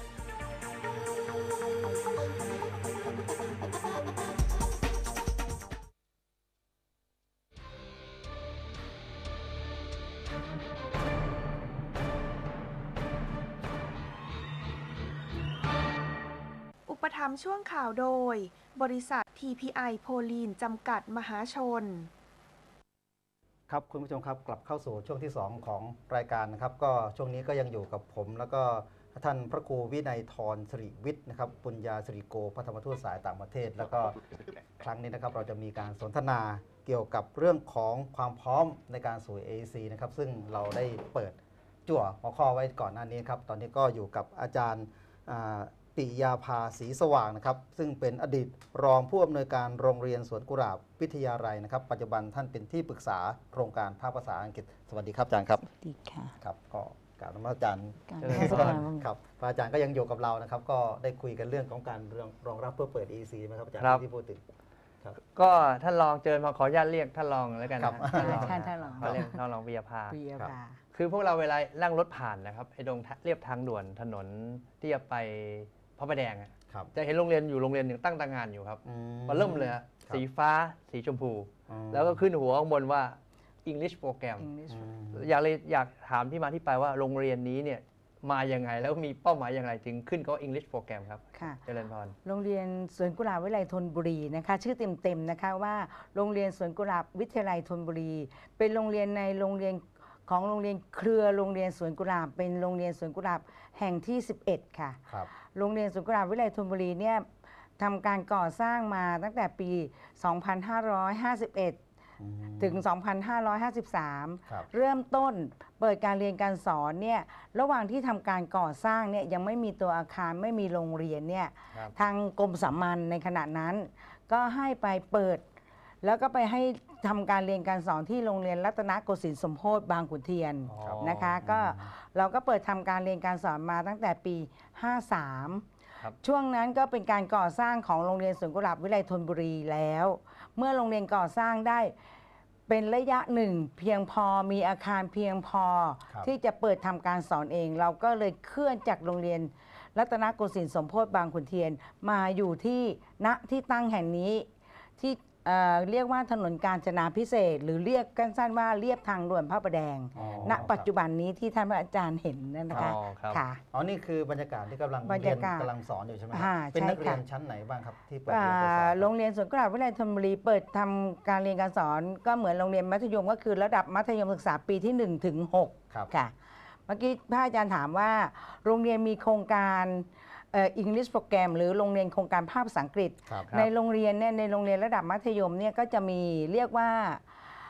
อุปถัมภ์ช่วงข่าวโดยบริษัท TPI โพลีนจำกัดมหาชนครับคุณผู้ชมครับกลับเข้าสู่ช่วงที่2ของรายการนะครับก็ช่วงนี้ก็ยังอยู่กับผมแล้วก็ท่านพระครูวินัยธรสิริวิทย์นะครับปุญญาสิริโกพระธรรมทูตสายต่างประเทศแล้วก็ครั้งนี้นะครับเราจะมีการสนทนาเกี่ยวกับเรื่องของความพร้อมในการสู่ AEC นะครับซึ่งเราได้เปิดจั่วหัวข้อไว้ก่อนหน้านี้ครับตอนนี้ก็อยู่กับอาจารย์ปิยาภาศรีสว่างนะครับซึ่งเป็นอดีตรองผู้อำนวยการโรงเรียนสวนกุหลาบวิทยาลัยนะครับปัจจุบันท่านเป็นที่ปรึกษาโครงการภาคภาษาอังกฤษสวัสดีครับอาจารย์ครับสวัสดีค่ะครับก็กราบนมัสการครับพระอาจารย์ก็ยังอยู่กับเรานะครับก็ได้คุยกันเรื่องของการรองรับเพื่อเปิด EC ไหมครับอาจารย์ที่พูดถึงก็ท่านรองเจอมาขออนุญาตเรียกท่านรองแล้วกันนะท่านรองเขาเรียกท่านรองปิยาภาคือพวกเราเวลานั่งรถผ่านนะครับไอ้ตรงเรียบทางด่วนถนนที่จะไปพระประแดงจะเห็นโรงเรียนอยู่โรงเรียนหนึ่งตั้งตางานอยู่ครับมาเริ่มเลยสีฟ้าสีชมพูแล้วก็ขึ้นหัวข้างบนว่า English โปรแกรมอยากถามที่มาที่ไปว่าโรงเรียนนี้เนี่ยมายังไงแล้วมีเป้าหมายอย่างไรจึงขึ้นก็ English โปรแกรมครับเจริญพรโรงเรียนสวนกุหลาบวิทยาลัยธนบุรีนะคะชื่อเต็มๆนะคะว่าโรงเรียนสวนกุหลาบวิทยาลัยธนบุรีเป็นโรงเรียนในโรงเรียนของโรงเรียนเครือโรงเรียนสวนกุหลาบเป็นโรงเรียนสวนกุหลาบแห่งที่11ค่ะโรงเรียนสวนกุหลาบวิทยาลัยธนบุรีเนี่ยทำการก่อสร้างมาตั้งแต่ปี 2551 ถึง 2553 เริ่มต้นเปิดการเรียนการสอนเนี่ยระหว่างที่ทำการก่อสร้างเนี่ยยังไม่มีตัวอาคารไม่มีโรงเรียนเนี่ยทางกรมสามัญในขณะนั้นก็ให้ไปเปิดแล้วก็ไปให้ทำการเรียนการสอนที่โรงเรียนรัตนโกสินทร์สมโพธิบางขุนเทียนนะคะก็เราก็เปิดทำการเรียนการสอนมาตั้งแต่ปี 53 ช่วงนั้นก็เป็นการก่อสร้างของโรงเรียนสวนกุหลาบวิทยาลัยธนบุรีแล้วเมื่อโรงเรียนก่อสร้างได้เป็นระยะหนึ่งเพียงพอมีอาคารเพียงพอที่จะเปิดทำการสอนเองเราก็เลยเคลื่อนจากโรงเรียนรัตนโกสินทร์สมโพธิบางขุนเทียนมาอยู่ที่ณที่ตั้งแห่งนี้ที่เรียกว่าถนนกาญจนาพิเศษหรือเรียกกันสั้นว่าเรียบทางด่วนพระประแดงณปัจจุบันนี้ที่ท่านอาจารย์เห็นนะคะค่ะอ๋อนี่คือบรรยากาศที่กำลังเรียนกำลังสอนอยู่ใช่ไหมเป็นนักเรียนชั้นไหนบ้างครับที่เปิดเรียนการสอนโรงเรียนสวนกุหลาบวิทยาลัยธนบุรีเปิดทำการเรียนการสอนก็เหมือนโรงเรียนมัธยมก็คือระดับมัธยมศึกษาปีที่1 ถึง 6ค่ะเมื่อกี้พระอาจารย์ถามว่าโรงเรียนมีโครงการEnglish โปรแกรมหรือโรงเรียนโครงการภาคภาษาอังกฤษในโรงเรียนเนี่ยในโรงเรียนระดับมัธยมเนี่ยก็จะมีเรียกว่า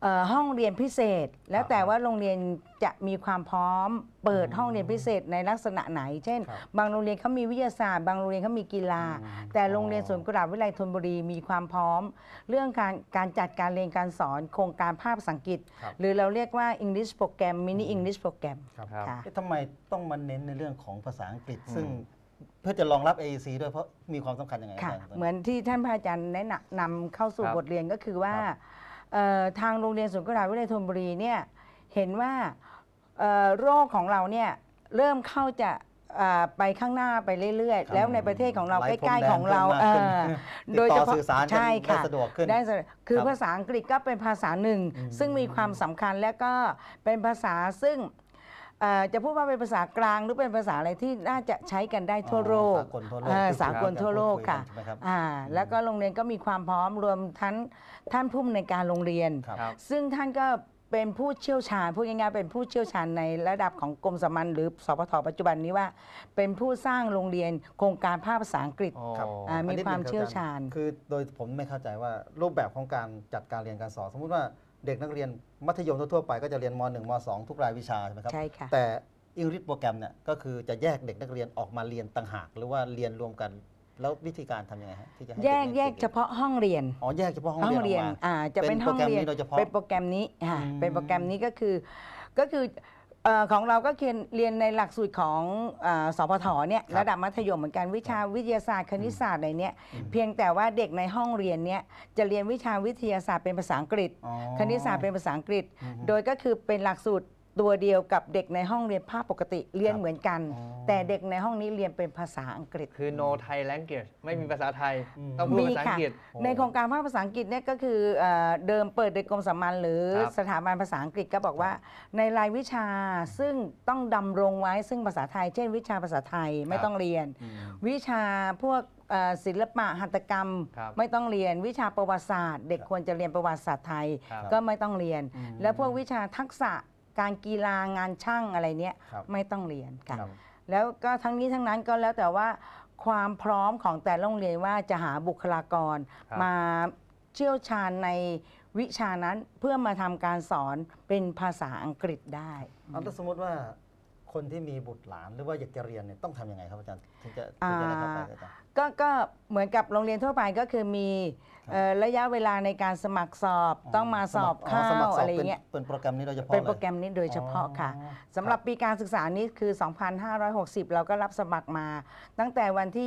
ห้องเรียนพิเศษ แล้วแต่ว่าโรงเรียนจะมีความพร้อมเปิดห้องเรียนพิเศษในลักษณะไหน เช่น บางโรงเรียนเขามีวิทยาศาสตร์บางโรงเรียนเขามีกีฬาแต่โรงเรียนสวนกุหลาบวิทยาลัยธนบุรีมีความพร้อมเรื่องการจัดการเรียนการสอนโครงการภาคภาษาอังกฤษหรือเราเรียกว่า English Program Mini English Program ทำไมต้องมาเน้นในเรื่องของภาษาอังกฤษซึ่งเพื่อจะรองรับ AEC ด้วยเพราะมีความสำคัญยังไงครับเหมือนที่ท่านพระอาจารย์แนะนำเข้าสู่บทเรียนก็คือว่าทางโรงเรียนสวนกุหลาบวิทยาลัยธนบุรีเนี่ยเห็นว่าโรคของเราเนี่ยเริ่มเข้าจะไปข้างหน้าไปเรื่อยๆแล้วในประเทศของเราใกล้ๆของเราโดยเฉพาะใช่ค่ะได้คือภาษาอังกฤษก็เป็นภาษาหนึ่งซึ่งมีความสำคัญและก็เป็นภาษาซึ่งจะพูดว่าเป็นภาษากลางหรือเป็นภาษาอะไรที่น่าจะใช้กันได้ทั่วโลกสากลทั่วโลกค่ะแล้วก็โรงเรียนก็มีความพร้อมรวมท่านผู้อำนวยการโรงเรียนซึ่งท่านก็เป็นผู้เชี่ยวชาญพูดง่ายๆเป็นผู้เชี่ยวชาญในระดับของกรมสามัญหรือสพทปัจจุบันนี้ว่าเป็นผู้สร้างโรงเรียนโครงการภาคภาษาอังกฤษมีความเชี่ยวชาญคือโดยผมไม่เข้าใจว่ารูปแบบของการจัดการเรียนการสอนสมมุติว่าเด็กนักเรียนมัธยมทั่วไปก็จะเรียนม.1 ม.2 ทุกรายวิชาใช่ไหมครับใช่ค่ะแต่ English โปรแกรมเนี่ยก็คือจะแยกเด็กนักเรียนออกมาเรียนต่างหากหรือว่าเรียนรวมกันแล้ววิธีการทำยังไงฮะที่จะให้แยกเฉพาะห้องเรียนแยกเฉพาะห้องเรียนจะเป็นห้องเรียนเป็นโปรแกรมนี้เป็นโปรแกรมนี้ก็คือของเราก็เรียนในหลักสูตรของสพทเนี่ยระดับมัธยมเหมือนกันวิชาวิทยาศาสตร์คณิตศาสตร์อะไรเนี่ยเพียงแต่ว่าเด็กในห้องเรียนเนี่ยจะเรียนวิชาวิทยาศาสตร์เป็นภาษาอังกฤษคณิตศาสตร์เป็นภาษาอังกฤษโดยก็คือเป็นหลักสูตรตัวเดียวกับเด็กในห้องเรียนภาคปกติเรียนเหมือนกันแต่เด็กในห้องนี้เรียนเป็นภาษาอังกฤษคือ no Thai language ไม่มีภาษาไทยต้องพูดภาษาอังกฤษในโครงการภาคภาษาอังกฤษเนี่ยก็คือเดิมเปิดโดยกรมสามัญหรือสถาบันภาษาอังกฤษก็บอกว่าในรายวิชาซึ่งต้องดำรงไว้ซึ่งภาษาไทยเช่นวิชาภาษาไทยไม่ต้องเรียนวิชาพวกศิลปะหัตถกรรมไม่ต้องเรียนวิชาประวัติศาสตร์เด็กควรจะเรียนประวัติศาสตร์ไทยก็ไม่ต้องเรียนและพวกวิชาทักษะการกีฬางานช่างอะไรเนี้ยไม่ต้องเรียนค่ะแล้วก็ทั้งนี้ทั้งนั้นก็แล้วแต่ว่าความพร้อมของแต่โรงเรียนว่าจะหาบุคลากรมาเชี่ยวชาญในวิชานั้นเพื่อมาทำการสอนเป็นภาษาอังกฤษได้ถ้าสมมติว่าคนที่มีบุตรหลานหรือว่าอยากจะเรียนเนี่ยต้องทำยังไงครับอาจารย์ถึงจะได้เข้าไปอาจารย์ก็เหมือนกับโรงเรียนทั่วไปก็คือมีระยะเวลาในการสมัครสอบต้องมาสอบเข้าอะไรเงี้ยเป็นโปรแกรมนี้โดยเฉพาะเป็นโปรแกรมนี้โดยเฉพาะค่ะสำหรับปีการศึกษานี้คือ 2560 เราก็รับสมัครมาตั้งแต่วันที่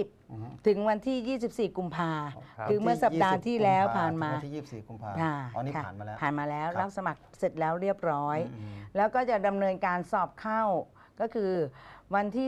20 ถึงวันที่ 24 กุมภาคือเมื่อสัปดาห์ที่แล้วผ่านมาวันที่ 24 กุมภานี่ผ่านมาแล้วรับสมัครเสร็จแล้วเรียบร้อยแล้วก็จะดำเนินการสอบเข้าก็คือวันที่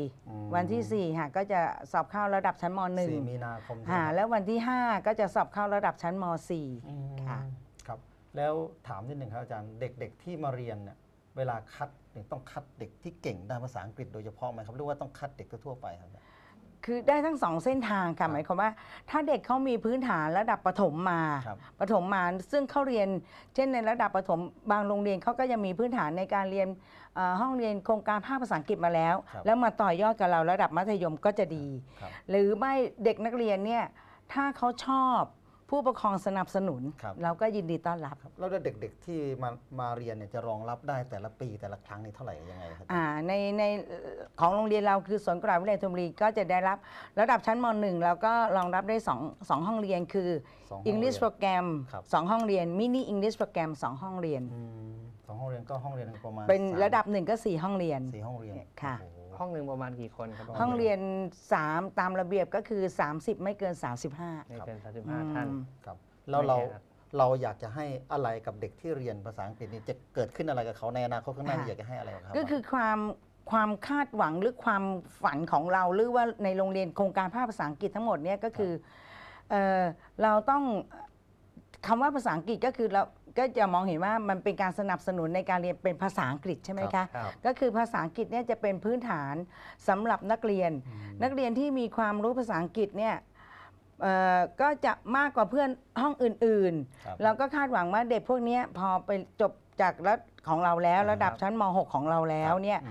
4 ค่ะก็จะสอบเข้าระดับชั้นม.1 มีนาคมแล้ววันที่ 5 ก็จะสอบเข้าระดับชั้นม.4 ค่ะครับแล้วถามนิดหนึ่งครับอาจารย์เด็กๆที่มาเรียนเนี่ยเวลาคัดต้องคัดเด็กที่เก่งด้านภาษาอังกฤษโดยเฉพาะไหมครับหรือว่าต้องคัดเด็กทั่วไปครับคือได้ทั้ง2เส้นทางค่ะหมายความว่าถ้าเด็กเขามีพื้นฐานระดับประถมมาซึ่งเขาเรียนเช่นในระดับประถมบางโรงเรียนเขาก็ยังมีพื้นฐานในการเรียนห้องเรียนโครงการภาคภาษาอังกฤษมาแล้วแล้วมาต่อยอดกับเราระดับมัธยมก็จะดีหรือไม่เด็กนักเรียนเนี่ยถ้าเขาชอบผู้ปกครองสนับสนุนเราก็ยินดีต้อนรับแล้วเด็กๆที่มาเรียนเนี่ยจะรองรับได้แต่ละปีแต่ละครั้งนี่เท่าไหร่ยังไงครับในของโรงเรียนเราคือสวนกุหลาบวิทยาลัยธนบุรีก็จะได้รับระดับชั้นม.1 แล้วก็รองรับได้2ห้องเรียนคือ English Program 2ห้องเรียน Mini English Program 2ห้องเรียน 2ห้องเรียนก็ห้องเรียนประมาณเป็นระดับ1ก็4ห้องเรียนค่ะห้องหนึ่งประมาณกี่คนครับห้องเรียน3ตามระเบียบก็คือ30ไม่เกิน35 ไม่เกิน35ท่านครับแล้วเราอยากจะให้อะไรกับเด็กที่เรียนภาษาอังกฤษนี่จะเกิดขึ้นอะไรกับเขาในอนาคตข้างหน้าอยากจะให้อะไรครับก็คือความคาดหวังหรือความฝันของเราหรือว่าในโรงเรียนโครงการภาคภาษาอังกฤษทั้งหมดเนี่ยก็คือเราต้องคำว่าภาษาอังกฤษก็คือเราก็จะมองเห็นว่ามันเป็นการสนับสนุนในการเรียนเป็นภาษาอังกฤษใช่ไหมคะก็คือภาษาอังกฤษเนี่ยจะเป็นพื้นฐานสำหรับนักเรียนที่มีความรู้ภาษาอังกฤษเนี่ยก็จะมากกว่าเพื่อนห้องอื่นๆเราก็คาดหวังว่าเด็กพวกนี้พอไปจบจากของเราแล้วระดับชั้นม.6 ของเราแล้วเนี่ย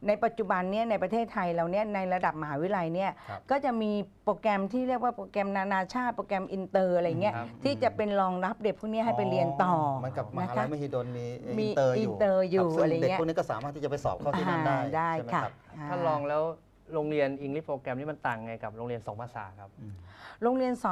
ในปัจจุบันเนี่ยในประเทศไทยเราเนี่ยในระดับมหาวิทยาลัยเนี่ยก็จะมีโปรแกรมที่เรียกว่าโปรแกรมนานาชาติโปรแกรมอินเตอร์อะไรเงี้ยที่จะเป็นรองรับเด็กพวกนี้ให้ไปเรียนต่อมันกับมหาลัยมหิดลมีอินเตอร์อยู่อะไรเงี้ยเด็กพวกนี้ก็สามารถที่จะไปสอบเข้าที่นั่นได้ใช่ไหมครับถ้าลองแล้วโรงเรียนอังกฤษโปรแกรมนี้มันต่างไงกับโรงเรียน2 ภาษาครับโรงเรียน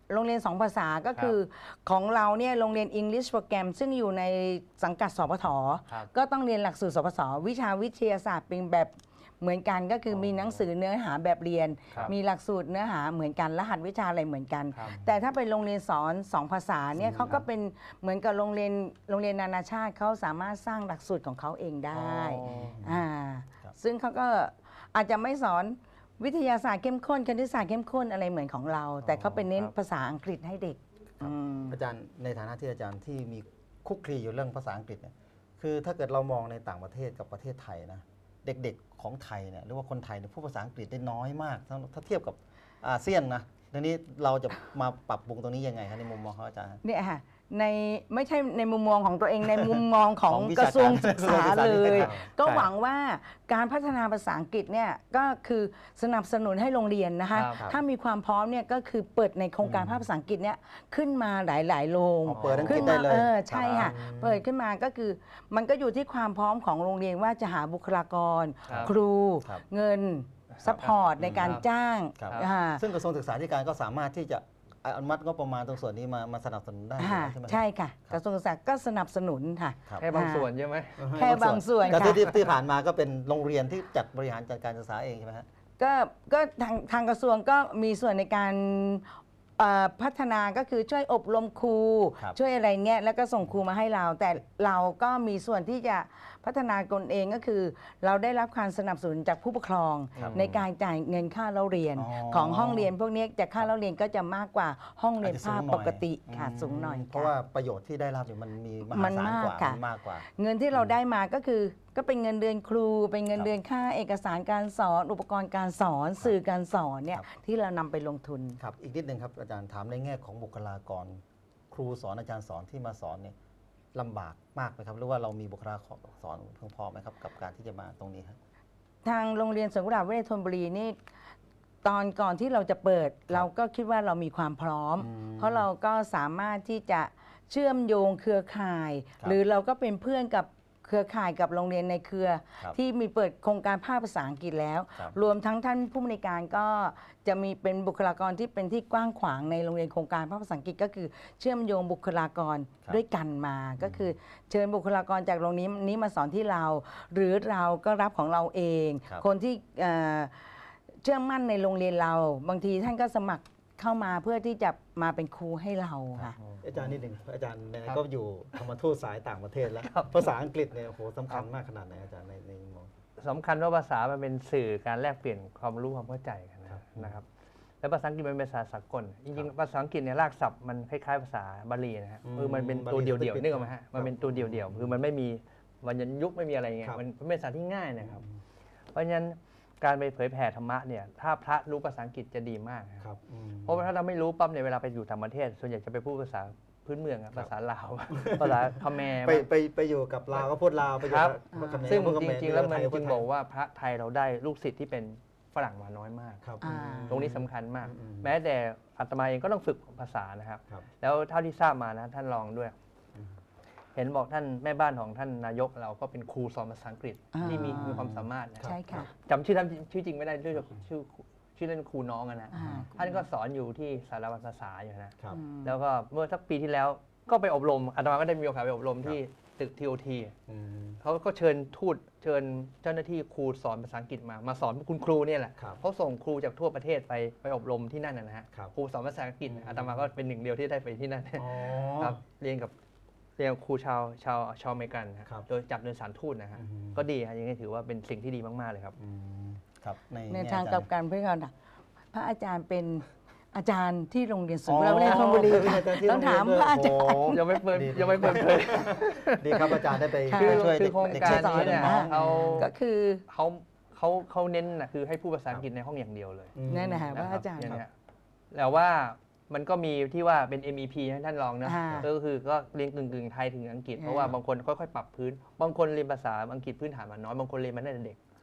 2 ภาษาก็คือของเราเนี่ยโรงเรียน English โปรแกรมซึ่งอยู่ในสังกัดสพทก็ต้องเรียนหลักสูตรสพทวิชาวิทยาศาสตร์เป็นแบบเหมือนกันก็คือมีหนังสือเนื้อหาแบบเรียนมีหลักสูตรเนื้อหาเหมือนกันรหัสวิชาอะไรเหมือนกันแต่ถ้าเป็นโรงเรียนสอน2 ภาษาเนี่ยเขาก็เป็นเหมือนกับโรงเรียนนานาชาติเขาสามารถสร้างหลักสูตรของเขาเองได้ซึ่งเขาก็อาจจะไม่สอนวิทยาศาสตร์เข้มข้นคณิตศาสตร์เข้มข้นอะไรเหมือนของเราแต่เขาเป็นเน้นภาษาอังกฤษให้เด็กอาจารย์ในฐานะที่อาจารย์ที่มีคุกคลีอยู่เรื่องภาษาอังกฤษเนี่ยคือถ้าเกิดเรามองในต่างประเทศกับประเทศไทยนะเด็กๆของไทยเนี่ยหรือว่าคนไทยเนี่ยพูดภาษาอังกฤษได้น้อยมากถ้าเทียบกับอาเซียนนะทีนี้เราจะมาปรับปรุงตรงนี้ยังไงครับในมุมมองของอาจารย์เนี่ยค่ะไม่ใช่ในมุมมองของตัวเองในมุมมองของกระทรวงศึกษาเลยก็หวังว่าการพัฒนาภาษาอังกฤษเนี่ยก็คือสนับสนุนให้โรงเรียนนะคะถ้ามีความพร้อมเนี่ยก็คือเปิดในโครงการภาษาอังกฤษเนี่ยขึ้นมาหลายโรงขึ้นมาใช่ค่ะเปิดขึ้นมาก็คือมันก็อยู่ที่ความพร้อมของโรงเรียนว่าจะหาบุคลากรครูเงินซัพพอร์ตในการจ้างซึ่งกระทรวงศึกษาธิการก็สามารถที่จะอนุมัติงบประมาณตรงส่วนนี้มาสนับสนุนได้ใช่ไหมใช่ค่ะกระทรวงศึกษาก็สนับสนุนค่ะแค่บางส่วนใช่ไหมแค่บางส่วนค่ะที่ผ่านมาก็เป็นโรงเรียนที่จัดบริหารจัดการศึกษาเองใช่ไหมฮะก็ทางกระทรวงก็มีส่วนในการพัฒนาก็คือช่วยอบรมครูช่วยอะไรเงี้ยแล้วก็ส่งครูมาให้เราแต่เราก็มีส่วนที่จะพัฒนาตนเองก็คือเราได้รับการสนับสนุนจากผู้ปกครองในการจ่ายเงินค่าเล่าเรียนของห้องเรียนพวกนี้จะค่าเล่าเรียนก็จะมากกว่าห้องเรียนภาคปกติค่ะสูงหน่อยเพราะว่าประโยชน์ที่ได้รับอยู่มันมีมหาศาลกว่ามากกว่าเงินที่เราได้มาก็คือก็เป็นเงินเดือนครูเป็นเงินเดือนค่าเอกสารการสอนอุปกรณ์การสอนสื่อการสอนเนี่ยที่เรานำไปลงทุนครับอีกนิดนึงครับอาจารย์ถามในแง่ของบุคลากรครูสอนอาจารย์สอนที่มาสอนเนี่ยลำบากมากไหมครับหรือว่าเรามีบุคลากรสอนเพียงพอไหมครับกับการที่จะมาตรงนี้ครับทางโรงเรียนสวนกุหลาบวิทยาลัยธนบุรีนี่ตอนก่อนที่เราจะเปิดเราก็คิดว่าเรามีความพร้อมเพราะเราก็สามารถที่จะเชื่อมโยงเครือข่ายหรือเราก็เป็นเพื่อนกับเครือข่ายกับโรงเรียนในเครือที่มีเปิดโครงการภาคภาษาอังกฤษแล้วรวมทั้งท่านผู้อำนวยการก็จะมีเป็นบุคลากรที่เป็นที่กว้างขวางในโรงเรียนโครงการภาคภาษาอังกฤษก็คือเชื่อมโยงบุคลากรด้วยกันมาก็คือเชิญบุคลากรจากโรงนี้มาสอนที่เราหรือเราก็รับของเราเองคนที่เชื่อมั่นในโรงเรียนเราบางทีท่านก็สมัครเข้ามาเพื่อที่จะมาเป็นครูให้เราค่ะอาจารย์นิดหนึ่งอาจารย์ก็อยู่ธรรมทูตสายต่างประเทศแล้วภาษาอังกฤษเนี่ยโหสำคัญมากขนาดไหนอาจารย์ในมุมมองสำคัญว่าภาษามันเป็นสื่อการแลกเปลี่ยนความรู้ความเข้าใจกันนะครับแล้วภาษาอังกฤษมันเป็นภาษาสากลจริงๆภาษาอังกฤษเนี่ยรากศัพท์มันคล้ายๆภาษาบาลีนะฮะคือมันเป็นตัวเดี่ยวๆนึกออกไหมฮะมันเป็นตัวเดี่ยวๆคือมันไม่มีวรรณยุกต์ไม่มีอะไรเงี้ยมันเป็นภาษาที่ง่ายนะครับเพราะฉะนั้นการไปเผยแผ่ธรรมะเนี่ยถ้าพระรู้ภาษาอังกฤษจะดีมากครับเพราะว่าถ้าเราไม่รู้ปั๊บเนี่ยเวลาไปอยู่ต่างประเทศส่วนใหญ่จะไปพูดภาษาพื้นเมืองภาษาลาวภาษาคแมร์ไปอยู่กับลาวก็พูดลาวไปอยู่กับซึ่งจริงๆแล้วมันจึงบอกว่าพระไทยเราได้ลูกศิษย์ที่เป็นฝรั่งมาน้อยมากตรงนี้สำคัญมากแม้แต่อาตมาเองก็ต้องฝึกภาษานะครับแล้วเท่าที่ทราบมานะท่านรองด้วยเห็นบอกท่านแม่บ้านของท่านนายกเราก็เป็นครูสอนภาษาอังกฤษที่มีความสามารถนะจำชื่อท่านชื่อจริงไม่ได้ชื่อเล่นครูน้องนะท่านก็สอนอยู่ที่สารวัตรภาษาอยู่นะแล้วก็เมื่อสักปีที่แล้วก็ไปอบรมอาตมาก็ได้มีโอกาสไปอบรมที่ตึก TOT เขาก็เชิญเจ้าหน้าที่ครูสอนภาษาอังกฤษมาสอนคุณครูเนี่ยแหละเขาส่งครูจากทั่วประเทศไปอบรมที่นั่นนะฮะครูสอนภาษาอังกฤษอาตมาก็เป็นหนึ่งเดียวที่ได้ไปที่นั่นครับเรียนครูชาวอเมริกันโดยจับโดยสารทูตนะฮะก็ดีฮะยังไงถือว่าเป็นสิ่งที่ดีมากๆเลยครับในทางกับการพิจารณาพระอาจารย์เป็นอาจารย์ที่โรงเรียนสวนกุหลาบวิทยาลัยธนบุรีต้องถามพระอาจารย์ยังไม่เปิดดีครับอาจารย์ได้ไปช่วยโครงการนี้เนี่ยก็คือเขาเน้นนะคือให้พูดภาษาอังกฤษในห้องอย่างเดียวเลยนั่นนะฮะพระอาจารย์แล้วว่ามันก็มีที่ว่าเป็น MEP ให้ท่านลองนะก็คือก็เรียนกึ่งไทยถึงอังกฤษเพราะว่าบางคนค่อยๆปรับพื้นบางคนเรียนภาษาอังกฤษพื้นฐานมาน้อยบางคนเรียนมาตั้งแต่เด็ก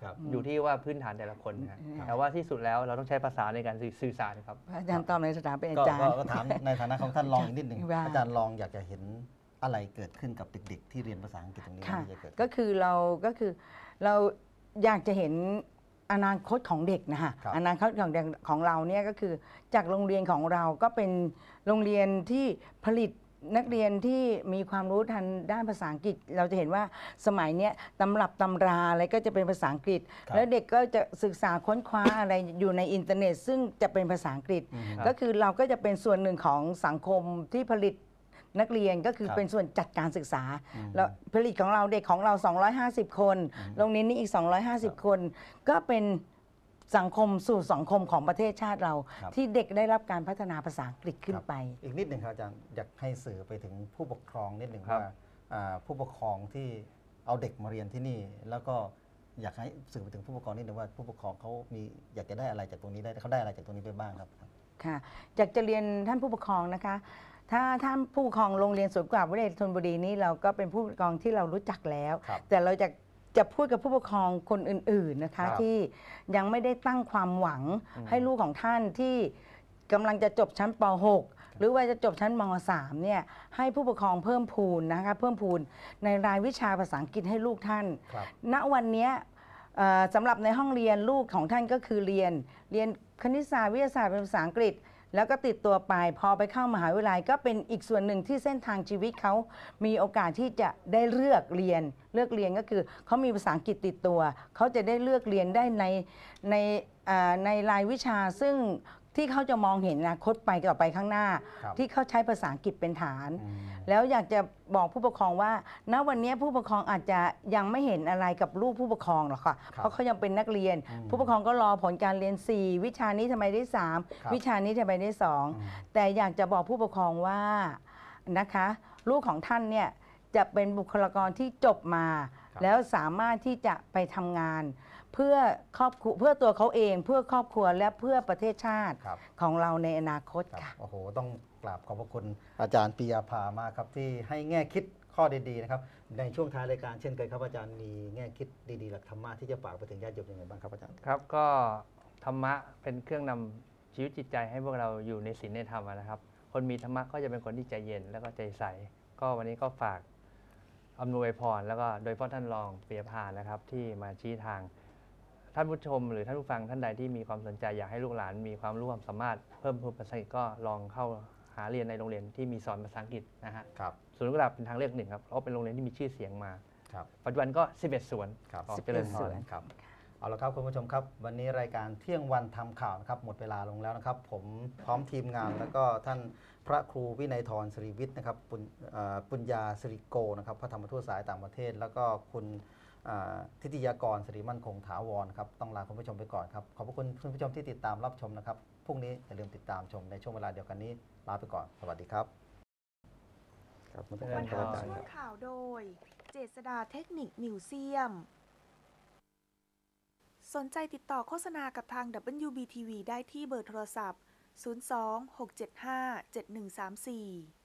อยู่ที่ว่าพื้นฐานแต่ละคนนะแต่ว่าที่สุดแล้วเราต้องใช้ภาษาในการสื่อสารครับอาจารย์ตอบในสถานะเป็นอาจารย์ก็ถามในฐานะของท่านรองอีกนิดหนึ่งอาจารย์รองอยากจะเห็นอะไรเกิดขึ้นกับเด็กๆที่เรียนภาษาอังกฤษตรงนี้ที่จะเกิดก็คือเราอยากจะเห็นอนาคตของเด็กนะคะอนาคตของเด็กของเราเนี่ยก็คือจากโรงเรียนของเราก็เป็นโรงเรียนที่ผลิตนักเรียนที่มีความรู้ทางด้านภาษาอังกฤษเราจะเห็นว่าสมัยนี้ตำรับตำราอะไรก็จะเป็นภาษาอังกฤษแล้วเด็กก็จะศึกษาค้นคว้าอะไรอยู่ในอินเทอร์เน็ตซึ่งจะเป็นภาษาอังกฤษก็คือเราก็จะเป็นส่วนหนึ่งของสังคมที่ผลิตนักเรียนก็คือเป็นส่วนจัดการศึกษาแล้วผลิตของเราเด็กของเรา250คนโรงเรียนนี้อีก250คนก็เป็นสังคมสู่สังคมของประเทศชาติเราที่เด็กได้รับการพัฒนาภาษาอังกฤษขึ้นไปอีกนิดหนึ่งครับอาจารย์อยากให้สื่อไปถึงผู้ปกครองนิดหนึ่งว่าผู้ปกครองที่เอาเด็กมาเรียนที่นี่แล้วก็อยากให้สื่อไปถึงผู้ปกครองนิดหนึ่งว่าผู้ปกครองเขามีอยากจะได้อะไรจากตรงนี้ได้เขาได้อะไรจากตรงนี้ไปบ้างครับค่ะอยากจะเรียนท่านผู้ปกครองนะคะถ้าท่านผู้ปกครองโรงเรียนสวนกุหลาบวิทยาลัยธนบุรีนี้เราก็เป็นผู้ปกครองที่เรารู้จักแล้วแต่เราจะพูดกับผู้ปกครองคนอื่นๆนะคะที่ยังไม่ได้ตั้งความหวังให้ลูกของท่านที่กำลังจะจบชั้นป .6 หรือว่าจะจบชั้นม .3 เนี่ยให้ผู้ปกครองเพิ่มพูนนะคะเพิ่มพูนในรายวิชาภาษาอังกฤษให้ลูกท่านณวันนี้สำหรับในห้องเรียนลูกของท่านก็คือเรียนคณิตศาสตร์วิทยาศาสตร์เป็นภาษาอังกฤษแล้วก็ติดตัวไปพอไปเข้ามหาวิทยาลัยก็เป็นอีกส่วนหนึ่งที่เส้นทางชีวิตเขามีโอกาสที่จะได้เลือกเรียนก็คือเขามีภาษาอังกฤษติดตัวเขาจะได้เลือกเรียนได้ในรายวิชาซึ่งที่เขาจะมองเห็นอนาคตไปต่อไปข้างหน้าที่เขาใช้ภาษาอังกฤษเป็นฐานแล้วอยากจะบอกผู้ปกครองว่าณวันนี้ผู้ปกครองอาจจะยังไม่เห็นอะไรกับลูกผู้ปกครองหรอกค่ะเพราะเขายังเป็นนักเรียนผู้ปกครองก็รอผลการเรียน4วิชานี้ทำไมได้3วิชานี้ทำไมได้2แต่อยากจะบอกผู้ปกครองว่านะคะลูกของท่านเนี่ยจะเป็นบุคลากรที่จบมาแล้วสามารถที่จะไปทำงานเพื่อครอบครัวเพื่อตัวเขาเองเพื่อครอบครัวและเพื่อประเทศชาติของเราในอนาคตค่ะโอ้โหต้องกราบขอบพระคุณอาจารย์ปิยาภามากครับที่ให้แง่คิดข้อดีๆนะครับในช่วงท้ายรายการเช่นเคยครับอาจารย์มีแง่คิดดีๆหลักธรรมะที่จะฝากไปถึงญาติโยมยังไงบ้างครับอาจารย์ครับก็ธรรมะเป็นเครื่องนำชีวิตจิตใจให้พวกเราอยู่ในศีลในธรรมนะครับคนมีธรรมะก็จะเป็นคนที่ใจเย็นแล้วก็ใจใสก็วันนี้ก็ฝากอำนวยพรแล้วก็โดยเฉพาะท่านรองปิยภานะครับที่มาชี้ทางท่านผู้ชมหรือท่านผู้ฟังท่านใดที่มีความสนใจอยากให้ลูกหลานมีความรู้ความสามารถเพิ่มพูนภาษาอังกฤษก็ลองเข้าหาเรียนในโรงเรียนที่มีสอนภาษาอังกฤษนะฮะสวนกุหลาบเป็นทางเลือกหนึ่งครับเพราะเป็นโรงเรียนที่มีชื่อเสียงมาปัจจุบันก็11สวน 11สวนครับเอาละครับคุณผู้ชมครับวันนี้รายการเที่ยงวันทำข่าวนะครับหมดเวลาลงแล้วนะครับผมพร้อมทีมงานแล้วก็ท่านพระครูวินัยธรสิริวิทย์นะครับปุญญาสิริโกนะครับพระธรรมทูตสายต่างประเทศแล้วก็คุณทิติยากรสิริมั่นคงถาวรครับต้องลาคุณผู้ชมไปก่อนครับขอบพระคุณคุณผู้ชมที่ติดตามรับชมนะครับพรุ่งนี้อย่าลืมติดตามชมในช่วงเวลาเดียวกันนี้ลาไปก่อนสวัสดีครับครับวันทำช่วงข่าวโดยเจษฎาเทคนิคมิวเซียมสนใจติดต่อโฆษณากับทาง WBTV ได้ที่เบอร์โทรศัพท์ 02 675 7134